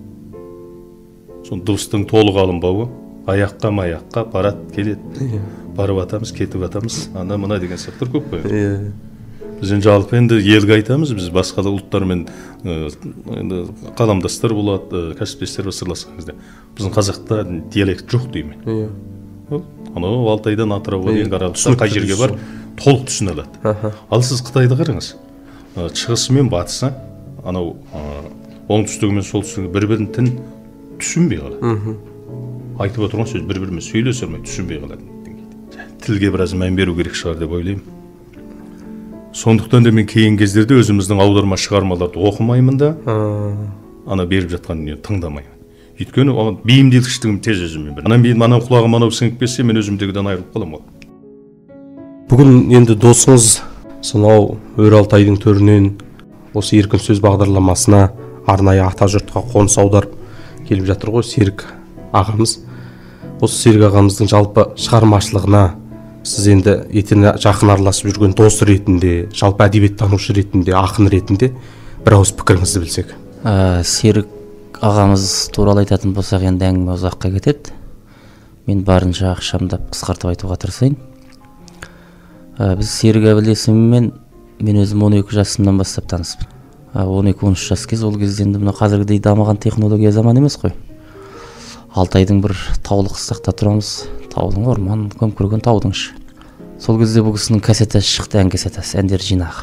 Сон дыбыстың толық алынбауы, аяққа маяққа барат келеді. Барып атамыз, кетіп атамыз, ана мына деген сияқтар көп қой. Біз енді жалпы енді елге айтамыз, біз басқа да ұлттармен қаламдастар болады, кәсіптестер сырласқан кезде. Біздің қазақта диалект жоқ деймін. Анау Алтайдан Атырауға дейін қарағанда қай жерге бар, толық түсіне алады. Ал сіз Қытайды қараңыз. Шығысы мен батысы, анау оңтүстігі мен солтүстігі бір-бірін тін түсінбей қалады. Айтып отырған сөз бір-бірімен сөйлесе алмай түсінбей қалады. Тілге біраз мән беру керек шығар деп ойлаймын. Сондықтан да мен кейін кездерде өзіміздің аударма шығармаларды оқымаймын да, ана беріп жатқан дүниені тыңдамаймын. Өйткені бейімделгіштігім тез өзіммен бір. Анау құлағым анау сіңіп кетсе, мен өзімдегіден айырылып қаламын ғой. Бүгін енді досыңыз сонау Өр Алтайдың төрінен осы еркін сөз бағдарламасына арнайы атажұртқа қоныс аударып келіп жатыр ғой Серік ағамыз. Осы Серік ағамыздың жалпы шығармашылығына сіз енді етене жақын араласып жүрген дос ретінде, жалпы әдебиеттанушы ретінде, ақын ретінде бір ауыз пікіріңізді білсек. Серік ағамыз туралы айтатын болсақ, енді әңгіме ұзаққа кетеді. Мен барынша ақшамдап қысқартып айтуға тырысайын. Біз Серік әбілесіммен мен өзім 12 жасымнан бастап таныспын. 12-13 жас кез, ол кезде енді мына қазіргідей дамыған технология заман емес қой. Алтайдың бір таулы қыстақта тұрамыз, таудың орман көмкерген таудың іші. Сол кезде бұл кісінің кассетасы шықты, ән кассетасы, әндер жинағы.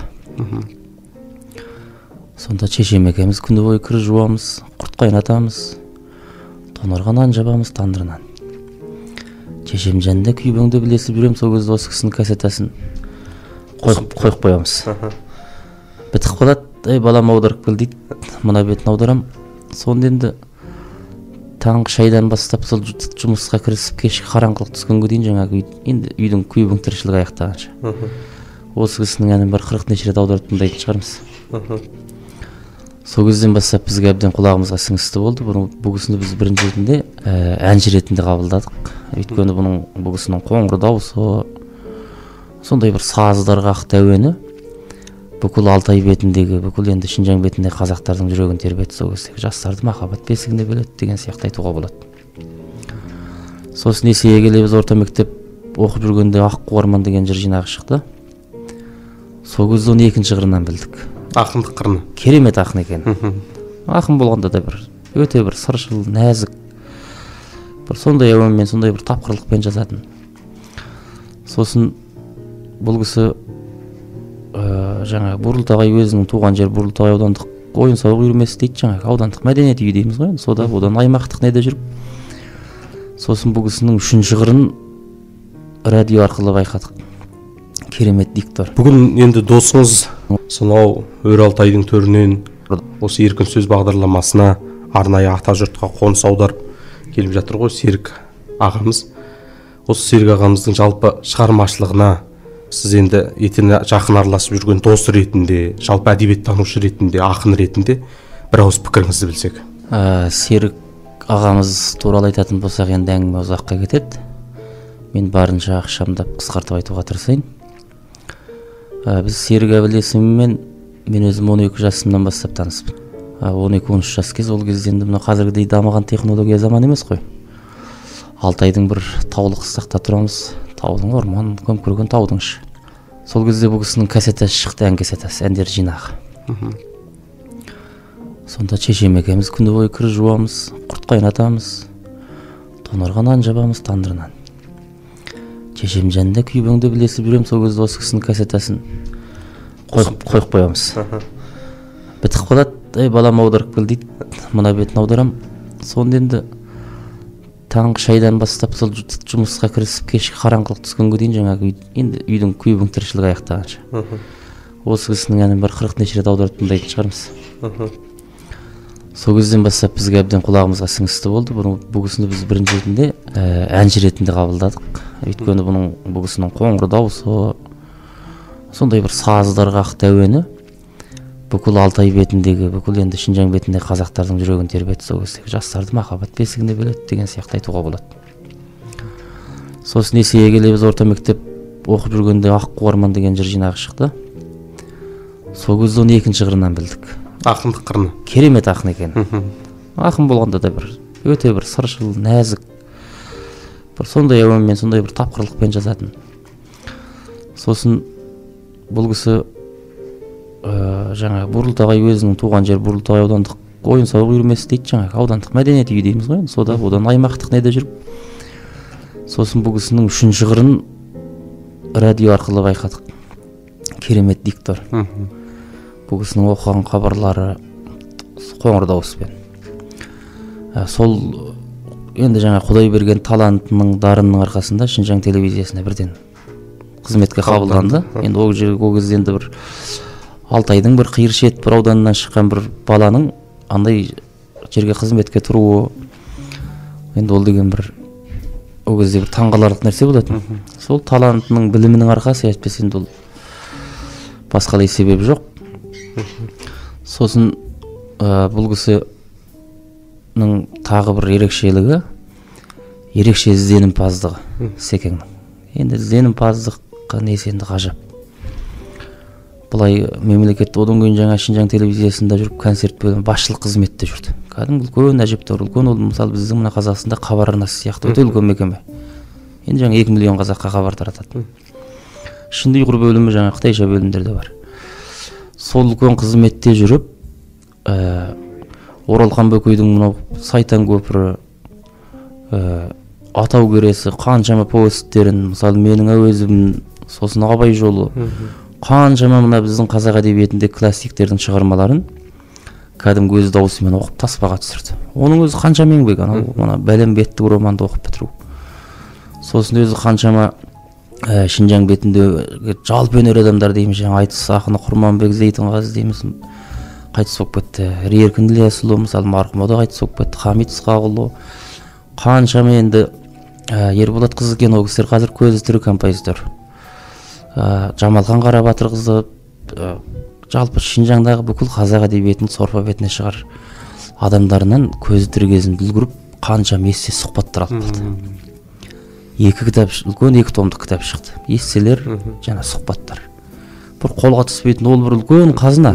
Сонда шешем екеуміз күні бойы кір жуамыз, құрт қайнатамыз, тонарға нан жабамыз, тандырынан. Шешем жанында күйбеңді білесіп жүремін, сол кезде осы кісінің кассетасын қойып қоямыз. Бітіп қалады, ей балам аударып кел дейді, мына бетін аударам. Сонда енді таңғы шайдан бастап сол жұмысқа кірісіп кешкі қараңғылық түскенге дейін жаңағы енді үйдің күйбің тіршілігі аяқтағанша. Осы кісінің әнін бір 40 неше рет аударып тыңдайтын шығармыз. Сол кезден бастап бізге әбден құлағымызға сіңісті болды. Бұл кісіні біз бірінші ретінде әнші ретінде қабылдадық. Өйткені бұл кісінің қоңыр дауысы, сондай бір саздарға әуені бүкіл Алтай бетіндегі, бүкіл енді Шинжаң бетіндегі қазақтардың жүрегін тербетті. Сол кездегі жастарды махаббат бесігіне бөледі деген сияқты айтуға болады. Сосын есейе келе біз орта мектеп оқып жүргенде Аққу арман деген жыр жинағы шықты. Сол кезде оны екінші қырынан білдік. Ақындық қырыны. Керемет ақын екен. Ақын болғанда да бір өте бір сыршыл, нәзік, бір сондай әуенмен, сондай бір тапқырлықпен жазатын. Сосын бұл кісі жаңа Бурылтағай өзінің туған жер Бурылтағай аудандық ойын-сауық үйірмесі дейді, жаңағы аудандық мәдениет үйі дейміз ғой. Сода одан аймақтық неде жүріп. Сосын бұл кісінің үшінші қырын радио арқылы байқадық. Керемет диктор. Бүгін енді досыңыз сонау Өр Алтайдың төрінен осы еркін сөз бағдарламасына арнайы атажұртқа қоныс аударып келіп жатыр ғой Серік ағамыз. Осы Серік ағамыздың жалпы шығармашылығына сіз енді етене жақын араласып жүрген дос ретінде, жалпы әдебиеттанушы ретінде, ақын ретінде бір ауыз пікіріңізді білсек. Серік ағамыз туралы айтатын болсақ, енді әңгіме ұзаққа кетеді. Мен барынша ақшамдап қысқартып айтуға тырысайын. Біз Серік Әбіл есімімен мен өзім 12 жасымнан бастап таныспын. 12-13 жас кез, ол кезде енді мына қазіргідей дамыған технология заман емес қой. Алтайдың бір таулы қыстақта тұрамыз. Таудың орман көмкерген таудың іші. Сол кезде бұл кісінің кассетасы шықты, ән кассетасы, әндер жинағы. Сонда шешем екеуміз күні бойы кір жуамыз, құрт қайнатамыз, тонарға нан жабамыз тандырынан. Шешем жанында күйбеңді білесіп жүрем, сол кезде осы кісінің кассетасын қойып қоямыз. Бітіп қалады, ей балам аударып кел дейді, мына бетін аударам. Сонда енді таңғы шайдан бастап сол жұмысқа кірісіп кешкі қараңғылық түскенге дейін жаңағы енді үйдің күйбің тіршілігі аяқтағанша. Осы кісінің әнін бір 40 неше рет аударып тыңдайтын шығармыз. Сол кезден бастап бізге әбден құлағымызға сіңісті болды. Бұл кісіні біз бірінші ретінде әнші ретінде қабылдадық. Өйткені бұл кісінің қоңыр дауысы, сондай бір саздарға әуені бүкіл Алтай бетіндегі, бүкіл енді Шинжаң бетіндегі қазақтардың жүрегін тербетті. Сол кездегі жастарды махаббат бесігіне бөледі деген сияқты айтуға болады. Сосын есейе келе біз орта мектеп оқып жүргенде Аққу Арман деген жыр жинағы шықты. Сол кезде оны екінші қырынан білдік. Ақындық қырыны. Керемет ақын екен. Ақын болғанда да бір өте бір сыршыл, нәзік, бір сондай әуенмен, сондай бір тапқырлықпен жазатын. Сосын бұл кісі жаңа Бурылтағай өзінің туған жер Бурылтағай аудандық ойын-сауық үйірмесі дейді, жаңағы аудандық мәдениет үйі дейміз ғой. Сода одан аймақтық неде жүріп. Сосын бұл кісінің 3-ші қырын радио арқылы байқадық. Керемет диктор. Бұл кісінің оқыған хабарлары қоңыр дауыспен. Сол енді жаңа Құдай берген талантының, дарынның арқасында Шинжаң телевизиясына бірден қызметке қабылданды. Енді ол кезде енді бір Алтайдың бір қиыр шет бір ауданынан шыққан бір баланың андай жерге қызметке тұруы, енді ол деген бір ол кезде бір таңғаларлық нәрсе болатын. Сол талантының, білімінің арқасы, әйтпесе енді ол басқалай себеп жоқ. Сосын бұл кісінің тағы бір ерекшелігі, ерекше ізденімпаздығы Секеңнің. Енді ізденімпаздыққа несі енді ғажап. Бұлай мемлекетті одан кейін жаңа Шинжаң телевизиясында жүріп концерт бөлімі басшылық қызметте жүрді. Кәдімгі үлкен әжептәуір үлкен, ол мысалы біздің мына Қазақстанда хабар арнасы сияқты өте үлкен мекеме. Енді жаңа 2 миллион қазаққа хабар таратады. Ішінде ұйғыр бөлімі, жаңа қытайша бөлімдер де бар. Сол үлкен қызметте жүріп, Оралхан Бөкейдің мынау Сайтан көпірі, Атау кересі, қаншама повесттерін, мысалы менің әуезім, сосын Абай жолы, қаншама мына біздің қазақ әдебиетінде классиктердің шығармаларын кәдімгі өз дауысымен оқып таспаға түсірді. Оның өзі қаншама еңбек, мына бәлем беттік романды оқып бітіру. Сосын өзі қаншама Шинжаң бетінде жалпы өнер адамдар дейміз, жаңа айтыс ақыны Құрманбек Зейтінғазы дейміз, қайтыс болып кетті. Еркін Ілиясұлы, мысалы марқұм да қайтыс болып кетті. Хамит Ысқақұлы, қаншама енді Ерболат Қызылкен, ол кісілер қазір көзі тірі композитор. Жамалхан Қарабатырқызы, жалпы Шинжаңдағы бүкіл қазақ әдебиетінің сорпа бетіне шығар адамдарынан көзі тірі кезінде үлгіріп қаншама ессе сұхбаттар алып қалды. 2 кітап, үлкен 2 томдық кітап шықты. Есселер, жаңа сұхбаттар. Бір қолға түспейтін ол бір үлкен қазына.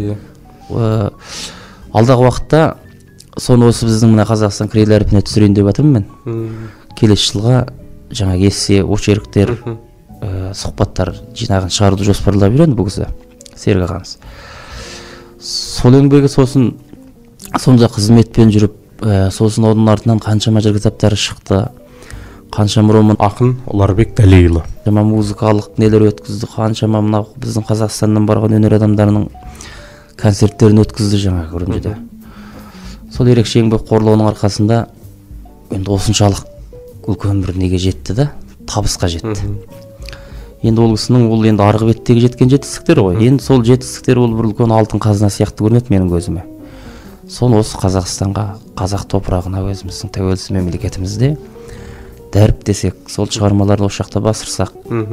Алдағы уақытта соны осы біздің мына Қазақстан кірелі әрпіне түсірейін деп жатырмын мен. Келесі жылға жаңа ессе, очерктер, сұхбаттар жинағын шығаруды жоспарлап жүреді бұл кісі, Серік ағамыз. Сол еңбегі сосын сонда қызметпен жүріп, сосын оның артынан қаншама жыр кітаптары шықты, қаншама роман. Ақын Ұларбек Дәлейұлы. Қаншама музыкалық нелер өткізді, қаншама мына біздің Қазақстаннан барған өнер адамдарының концерттерін өткізді жаңа көрінжеде. Сол ерекше еңбек қорлығының арқасында енді осыншалық үлкен бір неге жетті да, табысқа жетті. Енді ол кісінің ол енді арғы беттегі жеткен жетістіктері ғой. Енді сол жетістіктер ол бір үлкен алтын қазына сияқты көрінеді менің көзіме. Соны осы Қазақстанға, қазақ топырағына, өзіміздің тәуелсіз мемлекетімізде дәріптесек, сол шығармаларды осы жақта басырсақ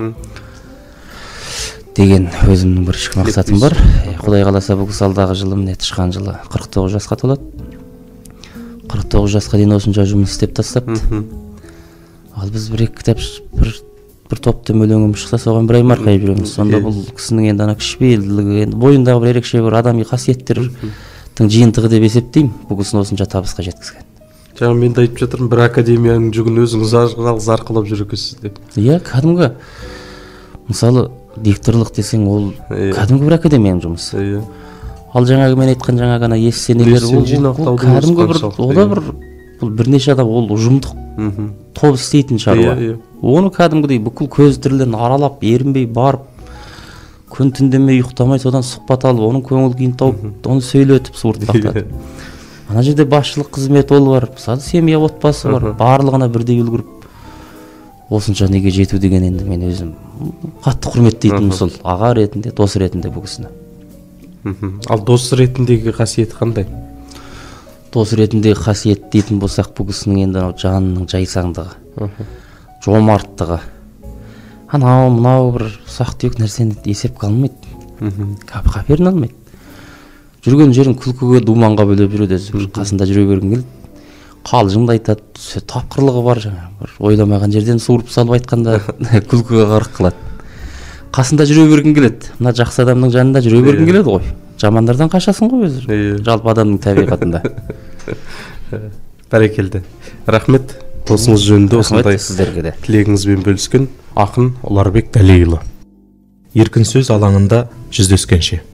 деген өзімнің бір ішкі мақсатым бар. Құдай қаласа бұл кісі алдағы жылы міне тышқан жылы 49 жасқа толады. 49 жасқа дейін осынша жұмыс істеп тастапты. Ал біз бір екі кітап бір топтым өлеңім шықса соған бір ай марқай жүреміз. Сонда бұл кісінің енді ана кішіпейілділігі, енді бойындағы бір ерекше бір адами қасиеттердің жиынтығы деп есептеймін, бұл кісіні осынша табысқа жеткізген. Жаңа мен де айтып жатырмын, бір академияның жүгін өзіңіз жалғыз арқалап жүр екенсіз деп. Иә, кәдімгі. Мысалы, дикторлық десең, ол кәдімгі бір академияның жұмысы. Ал жаңағы мен айтқан жаңағы ана эссенелер, ол кәдімгі бір, ода бір бірнеше адам, ол ұжымдық топ істейтін шаруа. Оны кәдімгідей бүкіл көз тірлерін аралап, ерінбей барып, күн түндемей ұйықтамай содан сұхбат алып, оның көңіл күйін тауып, оны сөйлетіп суырып бақтады. Ана жерде басшылық қызмет ол бар, мысалы семья отбасы бар, барлығына бірдей үлгіріп, осынша неге жету деген енді мен өзім қатты құрметтейтінім сол аға ретінде, дос ретінде бұл кісіні. Ал дос ретіндегі қасиеті қандай? Дос ретіндегі қасиет дейтін болсақ, бұл кісінің енді жанының жайсаңдығы, жомарттығы. Анау мынау бір ұсақ-түйек нәрсені есепке алмайды, қаперін алмайды. Жүрген жерін күлкіге, думанға бөлеп жүреді, қасында жүре бергің келеді. Қалжыңды айтады, тапқырлығы бар жаңа, бір ойламаған жерден суырып салып айтқанда күлкіге қарық қылады. Қасында жүре бергің келеді. Мына жақсы адамның жанында жүре бергің келеді ғой. Жамандардан қашасың ғой өзі. Жалпы адамның табиғатында. Бәрекелді. Рахмет. Досыңыз жөнінде осындай сіздерге де тілегіңізбен бөліскен ақын Ұларбек Дәлейұлы. Еркін сөз алаңында жүздескенше.